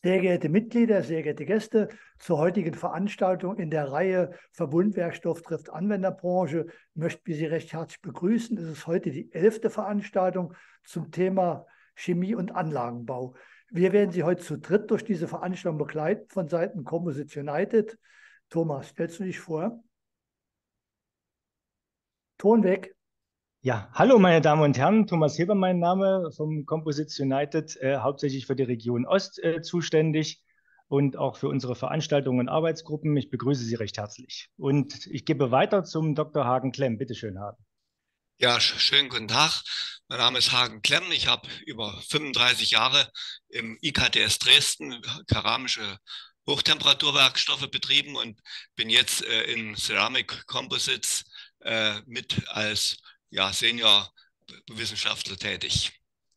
Sehr geehrte Mitglieder, sehr geehrte Gäste, zur heutigen Veranstaltung in der Reihe Verbundwerkstoff trifft Anwenderbranche möchten wir Sie recht herzlich begrüßen. Es ist heute die 11. Veranstaltung zum Thema Chemie und Anlagenbau. Wir werden Sie heute zu dritt durch diese Veranstaltung begleiten von Seiten Composites United. Thomas, stellst du dich vor? Ton weg. Ja, hallo meine Damen und Herren, Thomas Heber mein Name vom Composites United, hauptsächlich für die Region Ost zuständig und auch für unsere Veranstaltungen und Arbeitsgruppen. Ich begrüße Sie recht herzlich. Und ich gebe weiter zum Dr. Hagen Klemm. Bitte schön, Hagen. Ja, schönen guten Tag. Mein Name ist Hagen Klemm. Ich habe über 35 Jahre im IKTS Dresden keramische Hochtemperaturwerkstoffe betrieben und bin jetzt in Ceramic Composites mit als Senior-Wissenschaftler tätig.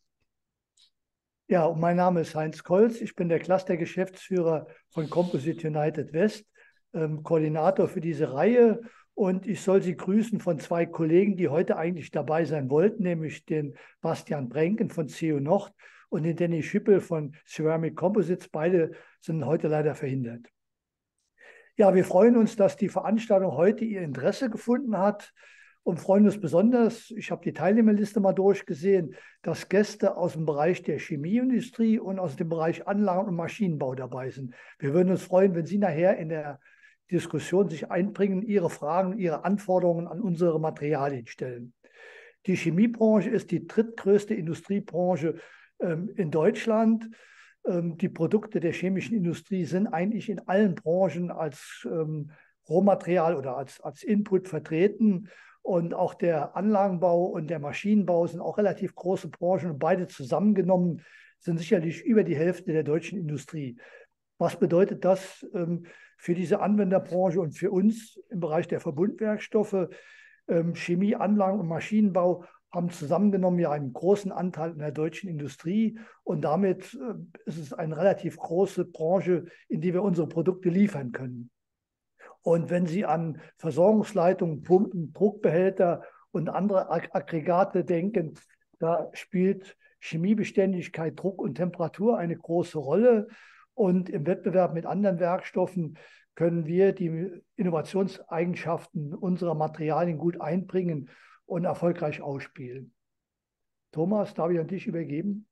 Ja, und mein Name ist Heinz Kolz. Ich bin der Cluster-Geschäftsführer von Composite United West, Koordinator für diese Reihe. Und ich soll Sie grüßen von zwei Kollegen, die heute eigentlich dabei sein wollten, nämlich den Bastian Brenken von CO Nord und den Danny Schüppel von Ceramic Composites. Beide sind heute leider verhindert. Ja, wir freuen uns, dass die Veranstaltung heute ihr Interesse gefunden hat und freuen uns besonders, ich habe die Teilnehmerliste mal durchgesehen, dass Gäste aus dem Bereich der Chemieindustrie und aus dem Bereich Anlagen- und Maschinenbau dabei sind. Wir würden uns freuen, wenn Sie nachher in der Diskussion sich einbringen, Ihre Fragen, Ihre Anforderungen an unsere Materialien stellen. Die Chemiebranche ist die drittgrößte Industriebranche in Deutschland. Die Produkte der chemischen Industrie sind eigentlich in allen Branchen als Rohmaterial oder als Input vertreten. Und auch der Anlagenbau und der Maschinenbau sind auch relativ große Branchen und beide zusammengenommen sind sicherlich über die Hälfte der deutschen Industrie. Was bedeutet das für diese Anwenderbranche und für uns im Bereich der Verbundwerkstoffe? Chemie, Anlagen und Maschinenbau haben zusammengenommen ja einen großen Anteil in der deutschen Industrie und damit ist es eine relativ große Branche, in die wir unsere Produkte liefern können. Und wenn Sie an Versorgungsleitungen, Pumpen, Druckbehälter und andere Aggregate denken, da spielt Chemiebeständigkeit, Druck und Temperatur eine große Rolle. Und im Wettbewerb mit anderen Werkstoffen können wir die Innovationseigenschaften unserer Materialien gut einbringen und erfolgreich ausspielen. Thomas, darf ich an dich übergeben?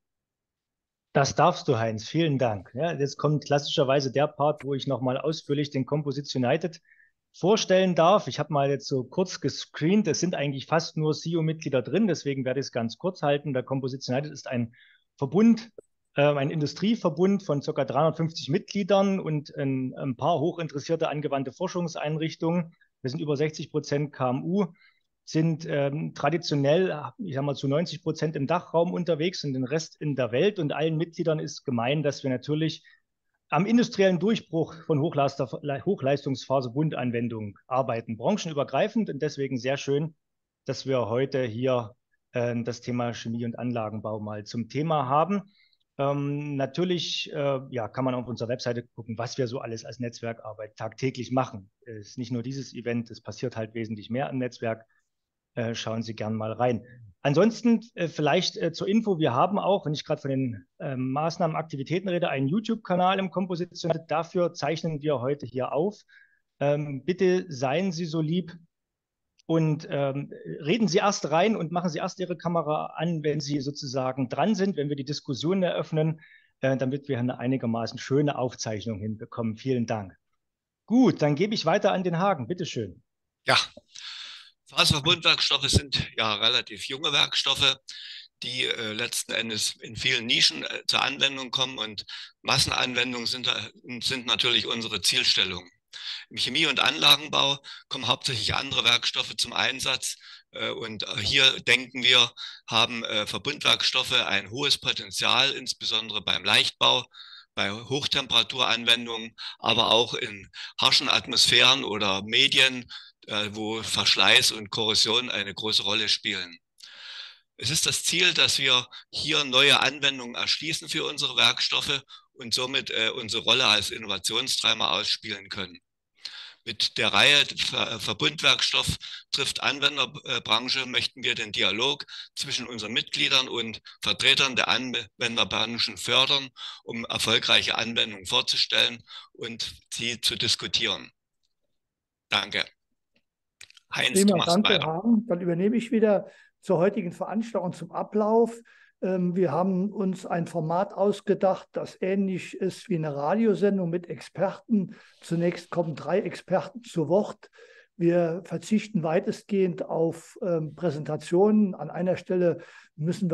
Das darfst du, Heinz. Vielen Dank. Ja, jetzt kommt klassischerweise der Part, wo ich nochmal ausführlich den Composites United vorstellen darf. Ich habe mal jetzt so kurz gescreent. Es sind eigentlich fast nur CEO-Mitglieder drin, deswegen werde ich es ganz kurz halten. Der Composites United ist ein Verbund, ein Industrieverbund von ca. 350 Mitgliedern und ein paar hochinteressierte angewandte Forschungseinrichtungen. Wir sind über 60% KMU, sind traditionell, ich sag mal, zu 90% im Dachraum unterwegs und den Rest in der Welt. Und allen Mitgliedern ist gemein, dass wir natürlich am industriellen Durchbruch von Hochleistungsphase-Bundanwendung arbeiten, branchenübergreifend. Und deswegen sehr schön, dass wir heute hier das Thema Chemie und Anlagenbau mal zum Thema haben. Natürlich ja, kann man auf unserer Webseite gucken, was wir so alles als Netzwerkarbeit tagtäglich machen. Es ist nicht nur dieses Event, es passiert halt wesentlich mehr im Netzwerk. Schauen Sie gern mal rein. Ansonsten vielleicht zur Info, wir haben auch, wenn ich gerade von den Maßnahmen, Aktivitäten rede, einen YouTube-Kanal im Komposition. Dafür zeichnen wir heute hier auf. Bitte seien Sie so lieb und reden Sie erst rein und machen Sie erst Ihre Kamera an, wenn Sie sozusagen dran sind, wenn wir die Diskussion eröffnen, damit wir eine einigermaßen schöne Aufzeichnung hinbekommen. Vielen Dank. Gut, dann gebe ich weiter an den Hagen. Bitte schön. Ja, Faserverbundwerkstoffe sind ja relativ junge Werkstoffe, die letzten Endes in vielen Nischen zur Anwendung kommen und Massenanwendungen sind natürlich unsere Zielstellung. Im Chemie- und Anlagenbau kommen hauptsächlich andere Werkstoffe zum Einsatz. Und hier denken wir, haben Verbundwerkstoffe ein hohes Potenzial, insbesondere beim Leichtbau, bei Hochtemperaturanwendungen, aber auch in harschen Atmosphären oder Medien, wo Verschleiß und Korrosion eine große Rolle spielen. Es ist das Ziel, dass wir hier neue Anwendungen erschließen für unsere Werkstoffe und somit unsere Rolle als Innovationstreiber ausspielen können. Mit der Reihe Verbundwerkstoff trifft Anwenderbranche möchten wir den Dialog zwischen unseren Mitgliedern und Vertretern der Anwenderbranchen fördern, um erfolgreiche Anwendungen vorzustellen und sie zu diskutieren. Danke. Heinz, du Prima, machst danke, weiter. Hagen. Dann übernehme ich wieder zur heutigen Veranstaltung zum Ablauf. Wir haben uns ein Format ausgedacht, das ähnlich ist wie eine Radiosendung mit Experten. Zunächst kommen 3 Experten zu Wort. Wir verzichten weitestgehend auf Präsentationen. An einer Stelle müssen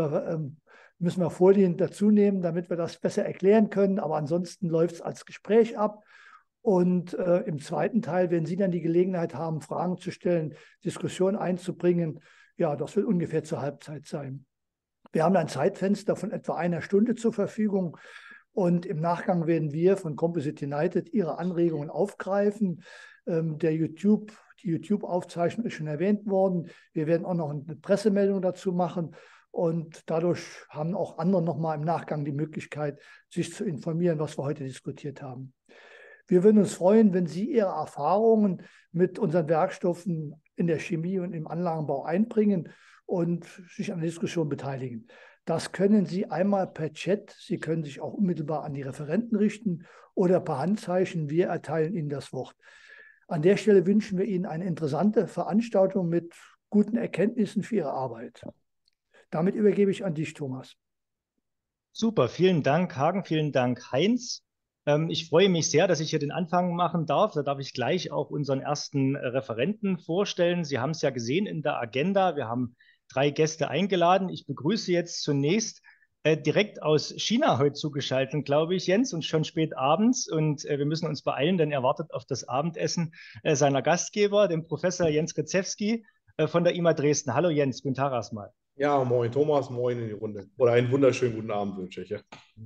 wir Folien dazu nehmen, damit wir das besser erklären können. Aber ansonsten läuft es als Gespräch ab. Und im zweiten Teil, wenn Sie dann die Gelegenheit haben, Fragen zu stellen, Diskussionen einzubringen, ja, das wird ungefähr zur Halbzeit sein. Wir haben ein Zeitfenster von etwa 1 Stunde zur Verfügung und im Nachgang werden wir von Composite United Ihre Anregungen aufgreifen. Die YouTube-Aufzeichnung ist schon erwähnt worden. Wir werden auch noch eine Pressemeldung dazu machen und dadurch haben auch andere nochmal im Nachgang die Möglichkeit, sich zu informieren, was wir heute diskutiert haben. Wir würden uns freuen, wenn Sie Ihre Erfahrungen mit unseren Werkstoffen in der Chemie und im Anlagenbau einbringen und sich an der Diskussion beteiligen. Das können Sie einmal per Chat, Sie können sich auch unmittelbar an die Referenten richten oder per Handzeichen, wir erteilen Ihnen das Wort. An der Stelle wünschen wir Ihnen eine interessante Veranstaltung mit guten Erkenntnissen für Ihre Arbeit. Damit übergebe ich an dich, Thomas. Super, vielen Dank, Hagen, vielen Dank, Heinz. Ich freue mich sehr, dass ich hier den Anfang machen darf. Da darf ich gleich auch unseren ersten Referenten vorstellen. Sie haben es ja gesehen in der Agenda. Wir haben 3 Gäste eingeladen. Ich begrüße jetzt zunächst direkt aus China heute zugeschaltet, glaube ich, Jens, und schon spät abends. Und wir müssen uns beeilen, denn er wartet auf das Abendessen seiner Gastgeber, dem Professor Jens Rezewski von der IMA Dresden. Hallo Jens, guten Tag erstmal. Ja, moin Thomas, moin in die Runde. Oder einen wunderschönen guten Abend wünsche ich. Ja.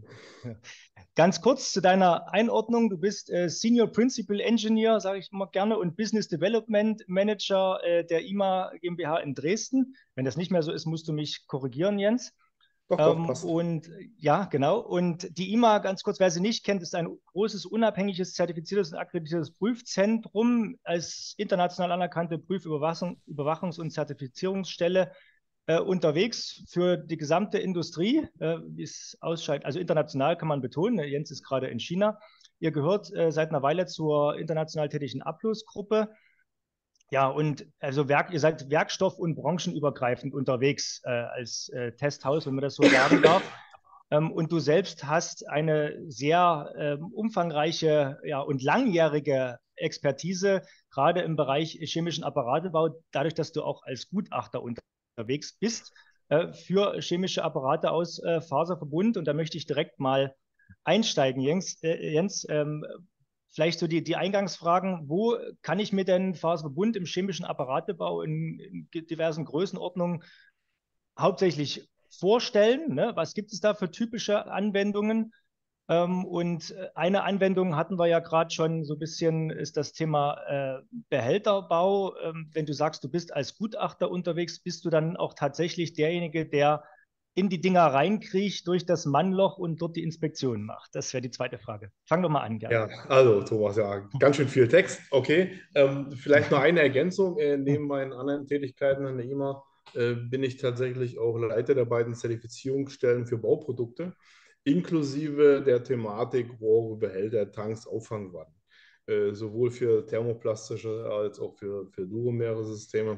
Ganz kurz zu deiner Einordnung. Du bist Senior Principal Engineer, sage ich immer gerne, und Business Development Manager der IMA GmbH in Dresden. Wenn das nicht mehr so ist, musst du mich korrigieren, Jens. Doch, passt. Und ja, genau. Und die IMA, ganz kurz, wer sie nicht kennt, ist ein großes, unabhängiges, zertifiziertes und akkreditiertes Prüfzentrum als international anerkannte Überwachungs- und Zertifizierungsstelle unterwegs für die gesamte Industrie, wie es ausscheint. Also international kann man betonen, Jens ist gerade in China. Ihr gehört seit einer Weile zur international tätigen Abschlussgruppe. Ja, und also ihr seid werkstoff- und branchenübergreifend unterwegs als Testhaus, wenn man das so sagen darf. Und du selbst hast eine sehr umfangreiche und langjährige Expertise, gerade im Bereich chemischen Apparatebau, dadurch, dass du auch als Gutachter unterwegs bist für chemische Apparate aus Faserverbund. Und da möchte ich direkt mal einsteigen, Jens. Vielleicht so die Eingangsfragen. Wo kann ich mir denn Faserverbund im chemischen Apparatebau in diversen Größenordnungen hauptsächlich vorstellen? Ne? Was gibt es da für typische Anwendungen? Und eine Anwendung hatten wir ja gerade schon so ein bisschen, ist das Thema Behälterbau. Wenn du sagst, du bist als Gutachter unterwegs, bist du dann auch tatsächlich derjenige, der in die Dinger reinkriecht durch das Mannloch und dort die Inspektion macht? Das wäre die zweite Frage. Fang doch mal an, gerne. Ja, also Thomas, ja, ganz schön viel Text. Okay, vielleicht noch eine Ergänzung. Neben meinen anderen Tätigkeiten an der IMA bin ich tatsächlich auch Leiter der beiden Zertifizierungsstellen für Bauprodukte, inklusive der Thematik Rohre, Behälter, Tanks, Auffangwannen. Sowohl für thermoplastische als auch für Duromere-Systeme.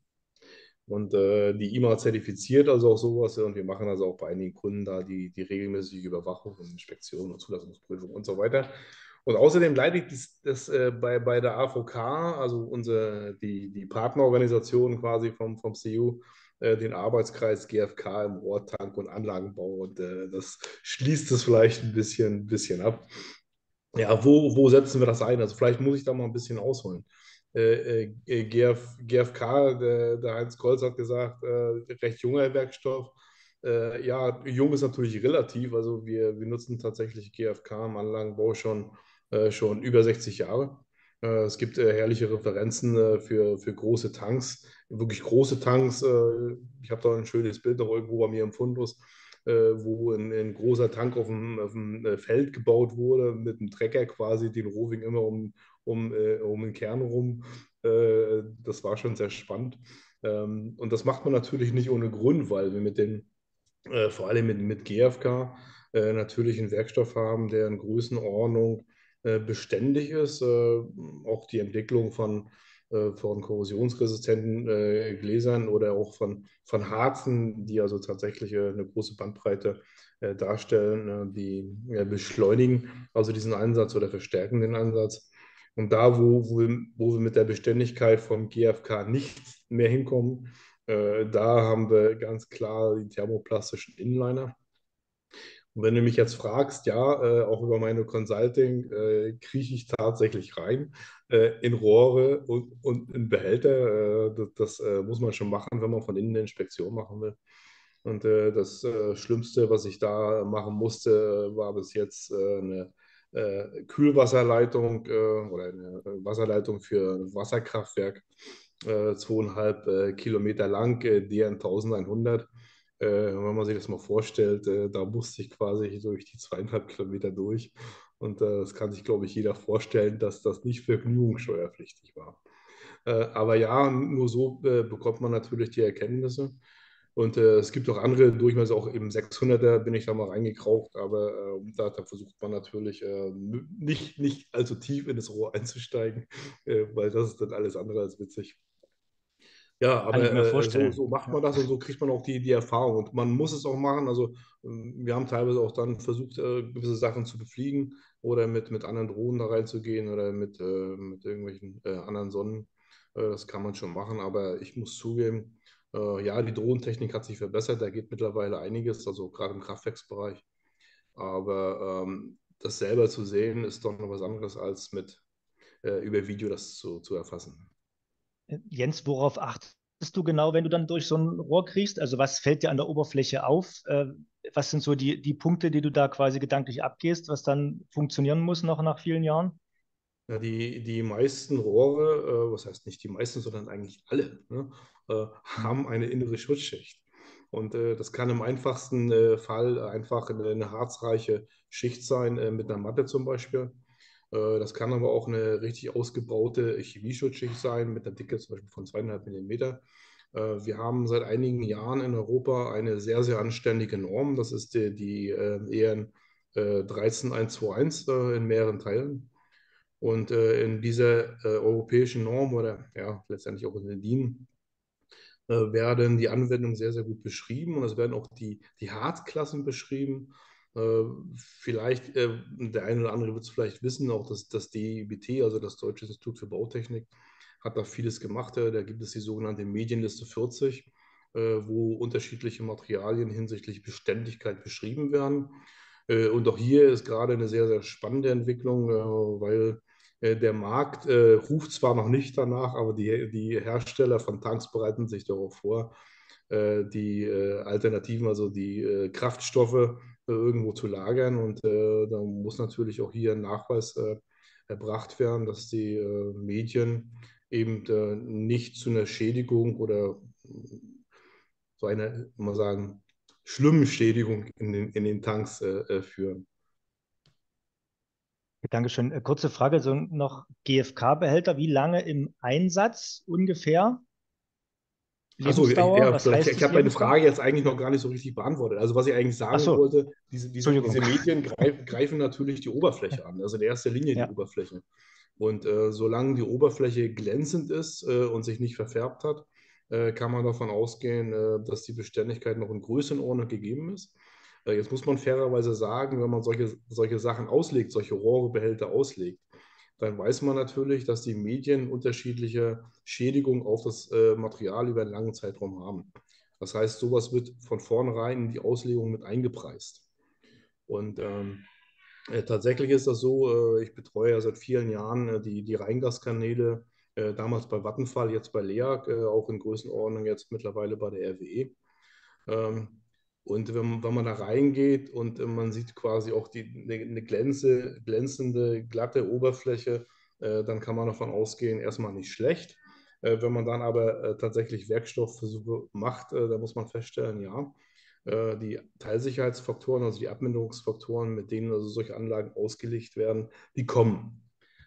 Und die IMA zertifiziert also auch sowas und wir machen also auch bei einigen Kunden da die regelmäßige Überwachung und Inspektion und Zulassungsprüfung und so weiter. Und außerdem leite ich das bei der AVK, also die Partnerorganisation quasi vom CU, den Arbeitskreis GfK im Rohrtank- und Anlagenbau. Und das schließt es vielleicht ein bisschen ab. Ja, wo setzen wir das ein? Also vielleicht muss ich da mal ein bisschen ausholen. GfK, der Heinz Kolz hat gesagt, recht junger Werkstoff. Ja, jung ist natürlich relativ. Also wir nutzen tatsächlich GfK im Anlagenbau schon über 60 Jahre. Es gibt herrliche Referenzen für große Tanks, wirklich große Tanks. Ich habe da ein schönes Bild noch irgendwo bei mir im Fundus, wo ein großer Tank auf dem Feld gebaut wurde, mit einem Trecker quasi den Rohwing immer um um den Kern rum. Das war schon sehr spannend. Und das macht man natürlich nicht ohne Grund, weil wir vor allem mit GFK natürlich einen Werkstoff haben, der in Größenordnung beständig ist. Auch die Entwicklung von korrosionsresistenten Gläsern oder auch von Harzen, die also tatsächlich eine große Bandbreite darstellen, die beschleunigen also diesen Einsatz oder verstärken den Einsatz. Und da, wo wir mit der Beständigkeit von GFK nicht mehr hinkommen, da haben wir ganz klar die thermoplastischen Inliner. Und wenn du mich jetzt fragst, ja, auch über meine Consulting, krieche ich tatsächlich rein in Rohre und in Behälter. Das muss man schon machen, wenn man von innen eine Inspektion machen will. Und das Schlimmste, was ich da machen musste, war bis jetzt eine Kühlwasserleitung oder eine Wasserleitung für ein Wasserkraftwerk, 2,5 Kilometer lang, DN 1100. Wenn man sich das mal vorstellt, da musste ich quasi durch die 2,5 Kilometer durch. Und das kann sich, glaube ich, jeder vorstellen, dass das nicht vergnügungssteuerpflichtig war. Aber ja, nur so bekommt man natürlich die Erkenntnisse. Und es gibt auch andere Durchmesser, auch im 600er bin ich da mal reingekraucht, aber da versucht man natürlich nicht allzu tief in das Rohr einzusteigen, weil das ist dann alles andere als witzig. Ja, Kann ich aber mir so, vorstellen. so macht Ja. man das und so kriegt man auch die Erfahrung. Und man muss es auch machen. Also wir haben teilweise auch dann versucht, gewisse Sachen zu befliegen oder mit anderen Drohnen da reinzugehen oder mit irgendwelchen anderen Sonnen. Das kann man schon machen, aber ich muss zugeben, ja, die Drohnentechnik hat sich verbessert. Da geht mittlerweile einiges, also gerade im Kraftwerksbereich. Aber das selber zu sehen, ist doch noch was anderes als über Video das zu erfassen. Jens, worauf achtest du genau, wenn du dann durch so ein Rohr kriegst? Also was fällt dir an der Oberfläche auf? Was sind so die Punkte, die du da quasi gedanklich abgehst, was dann funktionieren muss noch nach vielen Jahren? Ja, die meisten Rohre, was heißt nicht die meisten, sondern eigentlich alle, ne, Mhm. haben eine innere Schutzschicht. Und das kann im einfachsten Fall einfach eine harzreiche Schicht sein, mit einer Matte zum Beispiel. Das kann aber auch eine richtig ausgebaute Chemieschutzschicht sein, mit einer Dicke zum Beispiel von 2,5 Millimeter. Wir haben seit einigen Jahren in Europa eine sehr, sehr anständige Norm. Das ist die EN 13121 in mehreren Teilen. Und in dieser europäischen Norm oder ja, letztendlich auch in den DIN werden die Anwendungen sehr, sehr gut beschrieben und es werden auch die Harzklassen beschrieben. Äh, Vielleicht, der eine oder andere wird es vielleicht wissen, auch das DIBT, also das Deutsche Institut für Bautechnik, hat da vieles gemacht. Da gibt es die sogenannte Medienliste 40, wo unterschiedliche Materialien hinsichtlich Beständigkeit beschrieben werden. Und auch hier ist gerade eine sehr, sehr spannende Entwicklung, weil der Markt ruft zwar noch nicht danach, aber die Hersteller von Tanks bereiten sich darauf vor, die Alternativen, also die Kraftstoffe irgendwo zu lagern. Und da muss natürlich auch hier ein Nachweis erbracht werden, dass die Medien eben nicht zu einer Schädigung oder so einer, mal sagen, schlimmen Schädigung in den Tanks führen. Dankeschön. Kurze Frage, so noch GFK-Behälter, wie lange im Einsatz ungefähr? Achso, Lebensdauer, ja, was heißt ich das habe meine Lebensdauer? Frage jetzt eigentlich noch gar nicht so richtig beantwortet. Also was ich eigentlich Ach sagen so, wollte, diese Entschuldigung. Medien greifen natürlich die Oberfläche an, also in erster Linie die Ja. Oberfläche. Und solange die Oberfläche glänzend ist und sich nicht verfärbt hat, kann man davon ausgehen, dass die Beständigkeit noch in Größenordnung gegeben ist. Jetzt muss man fairerweise sagen, wenn man solche Sachen auslegt, solche Rohrbehälter auslegt, dann weiß man natürlich, dass die Medien unterschiedliche Schädigungen auf das Material über einen langen Zeitraum haben. Das heißt, sowas wird von vornherein in die Auslegung mit eingepreist. Und tatsächlich ist das so, ich betreue ja seit vielen Jahren die Rheingaskanäle, damals bei Vattenfall, jetzt bei LEAG, auch in Größenordnung jetzt mittlerweile bei der RWE. Ähm, und wenn man da reingeht und man sieht quasi auch eine glänzende, glatte Oberfläche, dann kann man davon ausgehen, erstmal nicht schlecht. Wenn man dann aber tatsächlich Werkstoffversuche macht, dann muss man feststellen, ja, die Teilsicherheitsfaktoren, also die Abminderungsfaktoren, mit denen also solche Anlagen ausgelegt werden, die kommen.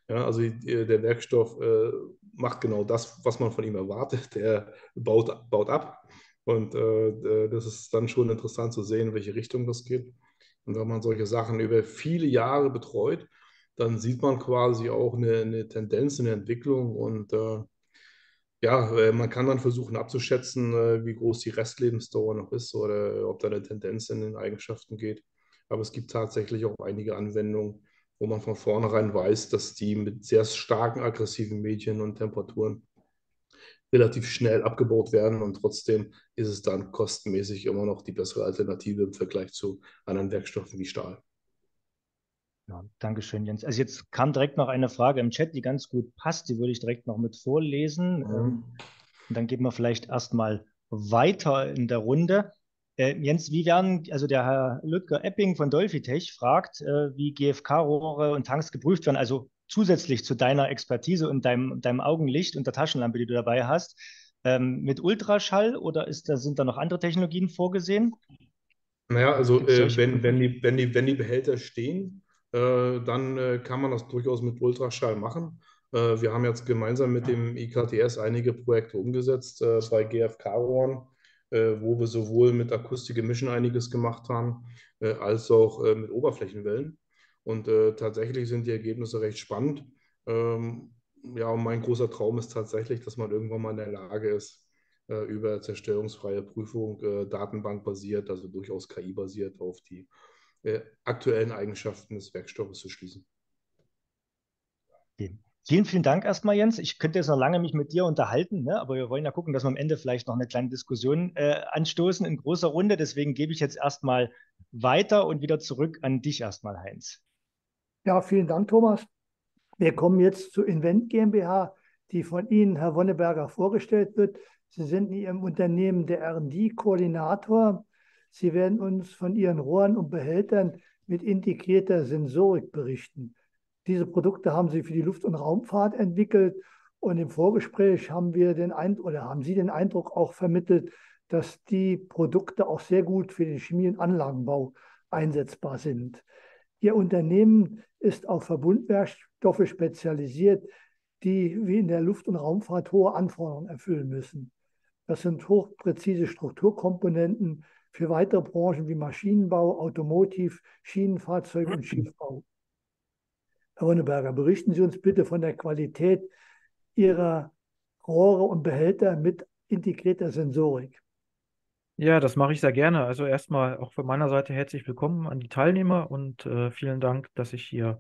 Ja, also der Werkstoff macht genau das, was man von ihm erwartet. Der baut ab. Und das ist dann schon interessant zu sehen, in welche Richtung das geht. Und wenn man solche Sachen über viele Jahre betreut, dann sieht man quasi auch eine Tendenz, eine Entwicklung. Und ja, man kann dann versuchen abzuschätzen, wie groß die Restlebensdauer noch ist oder ob da eine Tendenz in den Eigenschaften geht. Aber es gibt tatsächlich auch einige Anwendungen, wo man von vornherein weiß, dass die mit sehr starken aggressiven Medien und Temperaturen relativ schnell abgebaut werden und trotzdem ist es dann kostenmäßig immer noch die bessere Alternative im Vergleich zu anderen Werkstoffen wie Stahl. Ja, Dankeschön, Jens. Also jetzt kam direkt noch eine Frage im Chat, die ganz gut passt. Die würde ich direkt noch mit vorlesen. Und dann gehen wir vielleicht erstmal weiter in der Runde. Jens, wie werden, also der Herr Lüdger Epping von Dolphitech fragt, wie GFK-Rohre und Tanks geprüft werden, also zusätzlich zu deiner Expertise und deinem Augenlicht und der Taschenlampe, die du dabei hast, mit Ultraschall oder sind da noch andere Technologien vorgesehen? Naja, also Gibt es solche wenn die Behälter stehen, dann kann man das durchaus mit Ultraschall machen. Wir haben jetzt gemeinsam mit dem IKTS einige Projekte umgesetzt bei GFK-Rohren, wo wir sowohl mit Akustikgemische einiges gemacht haben, als auch mit Oberflächenwellen. Und tatsächlich sind die Ergebnisse recht spannend. Ja, und mein großer Traum ist tatsächlich, dass man irgendwann mal in der Lage ist, über zerstörungsfreie Prüfung, datenbankbasiert, also durchaus KI-basiert, auf die aktuellen Eigenschaften des Werkstoffes zu schließen. Okay. Vielen, vielen Dank erstmal, Jens. Ich könnte jetzt noch lange mich mit dir unterhalten, ne? Aber wir wollen ja gucken, dass wir am Ende vielleicht noch eine kleine Diskussion anstoßen in großer Runde. Deswegen gebe ich jetzt erstmal weiter und wieder zurück an dich erstmal, Heinz. Ja, vielen Dank, Thomas. Wir kommen jetzt zu Invent GmbH, die von Ihnen, Herr Wonneberger, vorgestellt wird. Sie sind in Ihrem Unternehmen der R&D-Koordinator. Sie werden uns von Ihren Rohren und Behältern mit integrierter Sensorik berichten. Diese Produkte haben Sie für die Luft- und Raumfahrt entwickelt und im Vorgespräch haben Sie den Eindruck auch vermittelt, dass die Produkte auch sehr gut für den Chemie- und Anlagenbau einsetzbar sind. Ihr Unternehmen ist auf Verbundwerkstoffe spezialisiert, die wie in der Luft- und Raumfahrt hohe Anforderungen erfüllen müssen. Das sind hochpräzise Strukturkomponenten für weitere Branchen wie Maschinenbau, Automotive, Schienenfahrzeug und Schiffbau. Herr Wonneberger, berichten Sie uns bitte von der Qualität Ihrer Rohre und Behälter mit integrierter Sensorik. Ja, das mache ich sehr gerne. Also erstmal auch von meiner Seite herzlich willkommen an die Teilnehmer und vielen Dank, dass ich hier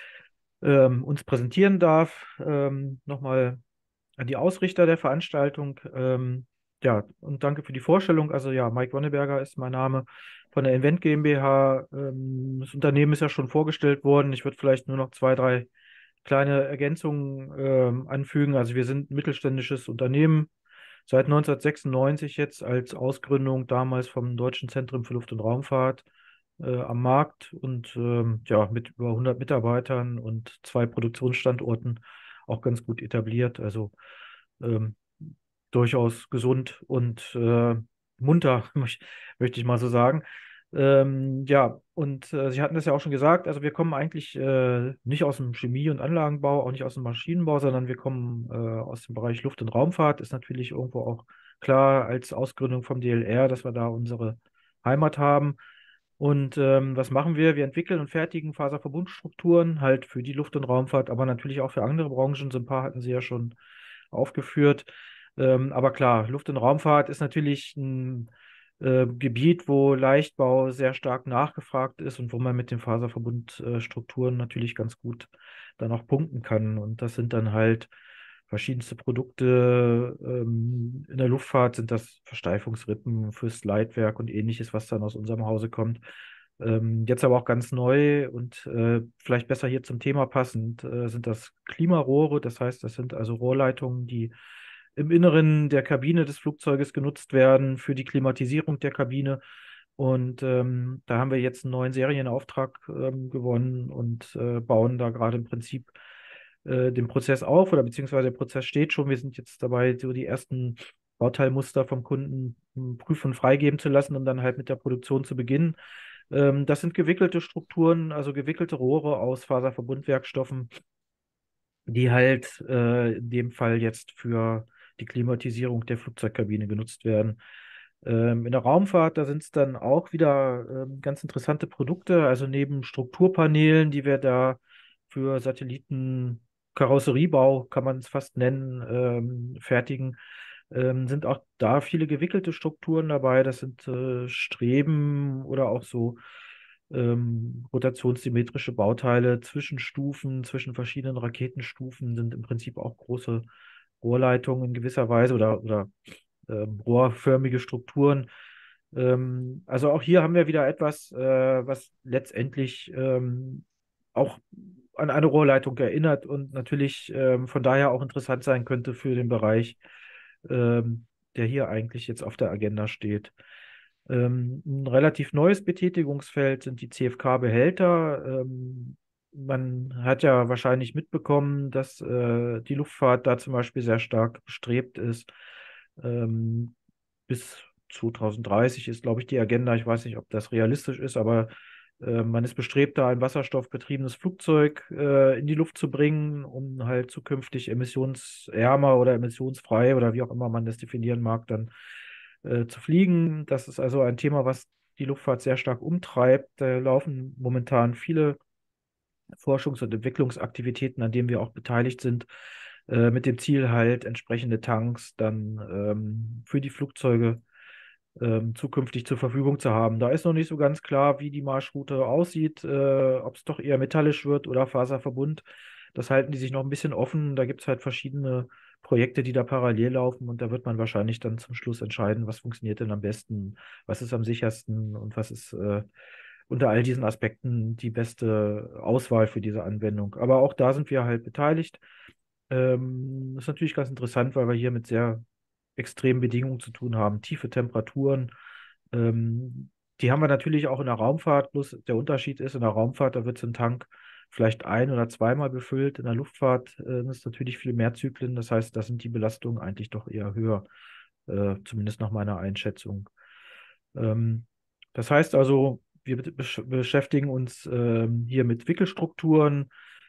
uns präsentieren darf. Nochmal an die Ausrichter der Veranstaltung. Ja, und danke für die Vorstellung. Also ja, Mike Wonneberger ist mein Name von der Invent GmbH. Das Unternehmen ist ja schon vorgestellt worden. Ich würde vielleicht nur noch 2, 3 kleine Ergänzungen anfügen. Also wir sind ein mittelständisches Unternehmen. Seit 1996 jetzt als Ausgründung damals vom Deutschen Zentrum für Luft- und Raumfahrt am Markt und ja, mit über 100 Mitarbeitern und 2 Produktionsstandorten auch ganz gut etabliert. Also ähm, durchaus gesund und munter, möchte ich mal so sagen. Ja, und Sie hatten das ja auch schon gesagt, also wir kommen eigentlich nicht aus dem Chemie- und Anlagenbau, auch nicht aus dem Maschinenbau, sondern wir kommen aus dem Bereich Luft- und Raumfahrt. Ist natürlich irgendwo auch klar als Ausgründung vom DLR, dass wir da unsere Heimat haben. Und was machen wir? Wir entwickeln und fertigen Faserverbundstrukturen halt für die Luft- und Raumfahrt, aber natürlich auch für andere Branchen. So ein paar hatten Sie ja schon aufgeführt. Aber klar, Luft- und Raumfahrt ist natürlich ein Gebiet, wo Leichtbau sehr stark nachgefragt ist und wo man mit den Faserverbundstrukturen natürlich ganz gut dann auch punkten kann. Und das sind dann halt verschiedenste Produkte. In der Luftfahrt sind das Versteifungsrippen fürs Leitwerk und ähnliches, was dann aus unserem Hause kommt. Jetzt aber auch ganz neu und vielleicht besser hier zum Thema passend, sind das Klimarohre. Das heißt, das sind also Rohrleitungen, die im Inneren der Kabine des Flugzeuges genutzt werden für die Klimatisierung der Kabine. Und da haben wir jetzt einen neuen Serienauftrag gewonnen und bauen da gerade im Prinzip den Prozess auf oder beziehungsweise der Prozess steht schon. Wir sind jetzt dabei, so die ersten Bauteilmuster vom Kunden prüfen und freigeben zu lassen, um dann halt mit der Produktion zu beginnen. Das sind gewickelte Strukturen, also gewickelte Rohre aus Faserverbundwerkstoffen, die halt in dem Fall jetzt für die Klimatisierung der Flugzeugkabine genutzt werden. In der Raumfahrt, da sind es dann auch wieder ganz interessante Produkte. Also neben Strukturpanelen, die wir da für Satelliten, Karosseriebau, kann man es fast nennen, fertigen, sind auch da viele gewickelte Strukturen dabei. Das sind Streben oder auch so rotationssymmetrische Bauteile, Zwischenstufen, zwischen verschiedenen Raketenstufen sind im Prinzip auch große Rohrleitungen in gewisser Weise oder rohrförmige Strukturen. Also auch hier haben wir wieder etwas, was letztendlich auch an eine Rohrleitung erinnert und natürlich von daher auch interessant sein könnte für den Bereich, der hier eigentlich jetzt auf der Agenda steht. Ein relativ neues Betätigungsfeld sind die CFK-Behälter. Man hat ja wahrscheinlich mitbekommen, dass die Luftfahrt da zum Beispiel sehr stark bestrebt ist. Bis 2030 ist, glaube ich, die Agenda. Ich weiß nicht, ob das realistisch ist, aber man ist bestrebt, da ein wasserstoffbetriebenes Flugzeug in die Luft zu bringen, um halt zukünftig emissionsärmer oder emissionsfrei oder wie auch immer man das definieren mag, dann zu fliegen. Das ist also ein Thema, was die Luftfahrt sehr stark umtreibt. Da laufen momentan viele Forschungs- und Entwicklungsaktivitäten, an denen wir auch beteiligt sind, mit dem Ziel halt entsprechende Tanks dann für die Flugzeuge zukünftig zur Verfügung zu haben. Da ist noch nicht so ganz klar, wie die Marschroute aussieht, ob es doch eher metallisch wird oder Faserverbund. Das halten die sich noch ein bisschen offen. Da gibt es halt verschiedene Projekte, die da parallel laufen und da wird man wahrscheinlich dann zum Schluss entscheiden, was funktioniert denn am besten, was ist am sichersten und was ist unter all diesen Aspekten die beste Auswahl für diese Anwendung. Aber auch da sind wir halt beteiligt. Das ist natürlich ganz interessant, weil wir hier mit sehr extremen Bedingungen zu tun haben, tiefe Temperaturen. Ähm, Die haben wir natürlich auch in der Raumfahrt, bloß der Unterschied ist, in der Raumfahrt, da wird so ein Tank vielleicht ein- oder zweimal befüllt. In der Luftfahrt ist natürlich viel mehr Zyklen. Das heißt, da sind die Belastungen eigentlich doch eher höher, zumindest nach meiner Einschätzung. Ähm, Das heißt also, wir beschäftigen uns hier mit Wickelstrukturen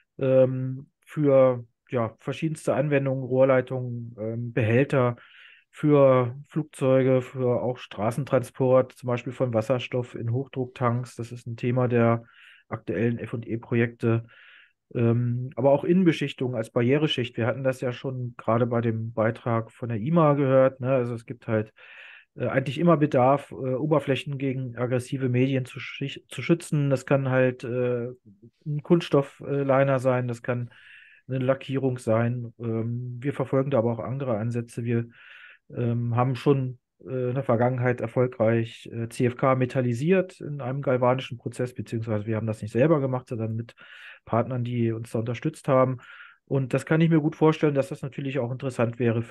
für ja, verschiedenste Anwendungen, Rohrleitungen, Behälter für Flugzeuge, für auch Straßentransport, zum Beispiel von Wasserstoff in Hochdrucktanks. Das ist ein Thema der aktuellen F&E-Projekte. Aber auch Innenbeschichtung als Barriereschicht. Wir hatten das ja schon gerade bei dem Beitrag von der IMA gehört. Ne? Also es gibt halt eigentlich immer Bedarf, Oberflächen gegen aggressive Medien zu schützen. Das kann halt ein Kunststoffliner sein, das kann eine Lackierung sein. Wir verfolgen da aber auch andere Ansätze. Wir haben schon in der Vergangenheit erfolgreich CFK metallisiert in einem galvanischen Prozess, beziehungsweise wir haben das nicht selber gemacht, sondern mit Partnern, die uns da unterstützt haben. Und das kann ich mir gut vorstellen, dass das natürlich auch interessant wäre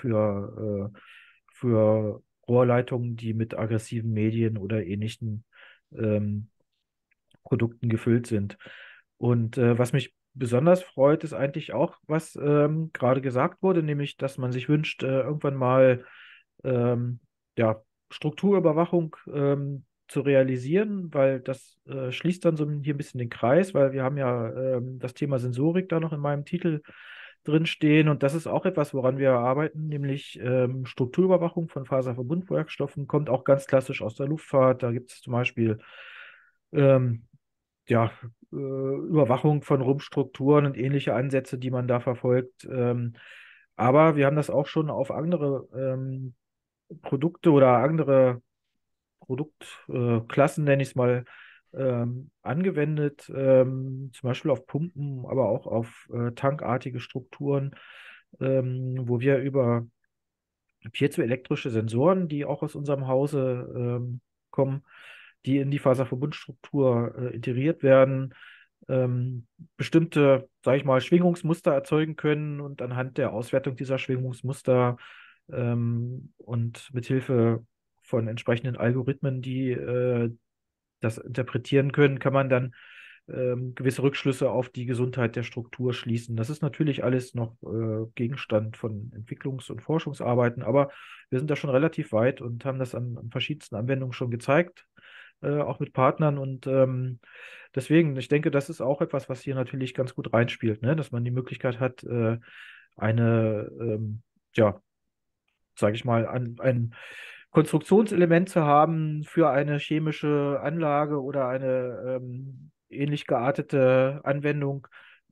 für Rohrleitungen, die mit aggressiven Medien oder ähnlichen ähm, Produkten gefüllt sind. Und was mich besonders freut, ist eigentlich auch, was gerade gesagt wurde, nämlich, dass man sich wünscht, irgendwann mal ähm, ja, Strukturüberwachung zu realisieren, weil das schließt dann so hier ein bisschen den Kreis, weil wir haben ja das Thema Sensorik da noch in meinem Titel drin stehen und das ist auch etwas, woran wir arbeiten, nämlich Strukturüberwachung von Faserverbundwerkstoffen, kommt auch ganz klassisch aus der Luftfahrt. Da gibt es zum Beispiel ähm, ja, Überwachung von Rumpfstrukturen und ähnliche Ansätze, die man da verfolgt. Aber wir haben das auch schon auf andere Produkte oder andere Produktklassen, nenne ich es mal, angewendet, zum Beispiel auf Pumpen, aber auch auf tankartige Strukturen, wo wir über piezoelektrische Sensoren, die auch aus unserem Hause kommen, die in die Faserverbundstruktur integriert werden, bestimmte, sage ich mal, Schwingungsmuster erzeugen können und anhand der Auswertung dieser Schwingungsmuster und mithilfe von entsprechenden Algorithmen, die das interpretieren können, kann man dann gewisse Rückschlüsse auf die Gesundheit der Struktur schließen. Das ist natürlich alles noch Gegenstand von Entwicklungs- und Forschungsarbeiten, aber wir sind da schon relativ weit und haben das an verschiedensten Anwendungen schon gezeigt. auch mit Partnern. Und deswegen, ich denke, das ist auch etwas, was hier natürlich ganz gut reinspielt, ne? Dass man die Möglichkeit hat, eine, ja, sage ich mal, ein Konstruktionselement zu haben für eine chemische Anlage oder eine ähnlich geartete Anwendung,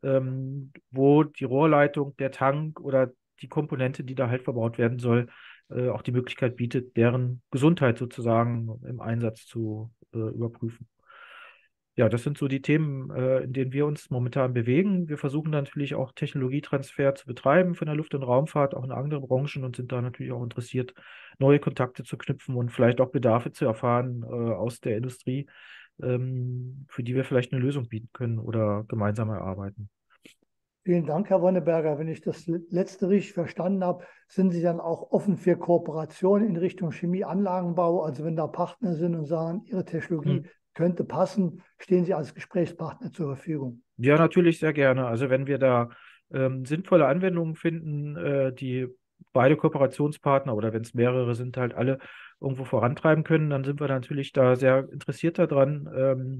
wo die Rohrleitung, der Tank oder die Komponente, die da halt verbaut werden soll, auch die Möglichkeit bietet, deren Gesundheit sozusagen im Einsatz zu überprüfen. Ja, das sind so die Themen, in denen wir uns momentan bewegen. Wir versuchen natürlich auch Technologietransfer zu betreiben von der Luft- und Raumfahrt, auch in andere Branchen und sind da natürlich auch interessiert, neue Kontakte zu knüpfen und vielleicht auch Bedarfe zu erfahren, aus der Industrie, für die wir vielleicht eine Lösung bieten können oder gemeinsam erarbeiten. Vielen Dank, Herr Wonneberger. Wenn ich das letzte richtig verstanden habe, sind Sie dann auch offen für Kooperation in Richtung Chemieanlagenbau? Also wenn da Partner sind und sagen, Ihre Technologie könnte passen, stehen Sie als Gesprächspartner zur Verfügung? Ja, natürlich sehr gerne. Also wenn wir da sinnvolle Anwendungen finden, die beide Kooperationspartner oder wenn es mehrere sind, halt alle irgendwo vorantreiben können, dann sind wir natürlich da sehr interessiert daran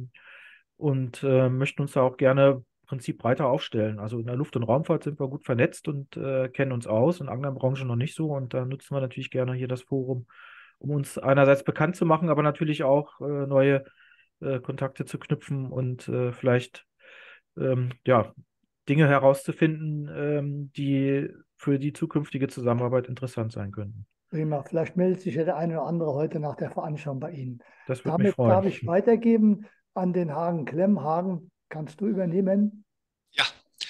und möchten uns da auch gerne im Prinzip breiter aufstellen. Also in der Luft- und Raumfahrt sind wir gut vernetzt und kennen uns aus, in anderen Branchen noch nicht so. Und da nutzen wir natürlich gerne hier das Forum, um uns einerseits bekannt zu machen, aber natürlich auch neue Kontakte zu knüpfen und vielleicht ja, Dinge herauszufinden, die für die zukünftige Zusammenarbeit interessant sein könnten. Prima. Vielleicht meldet sich ja der eine oder andere heute nach der Veranstaltung bei Ihnen. Das würde mich Damit freuen. darf ich weitergeben an den Hagen Klemm. Hagen, kannst du übernehmen? Ja,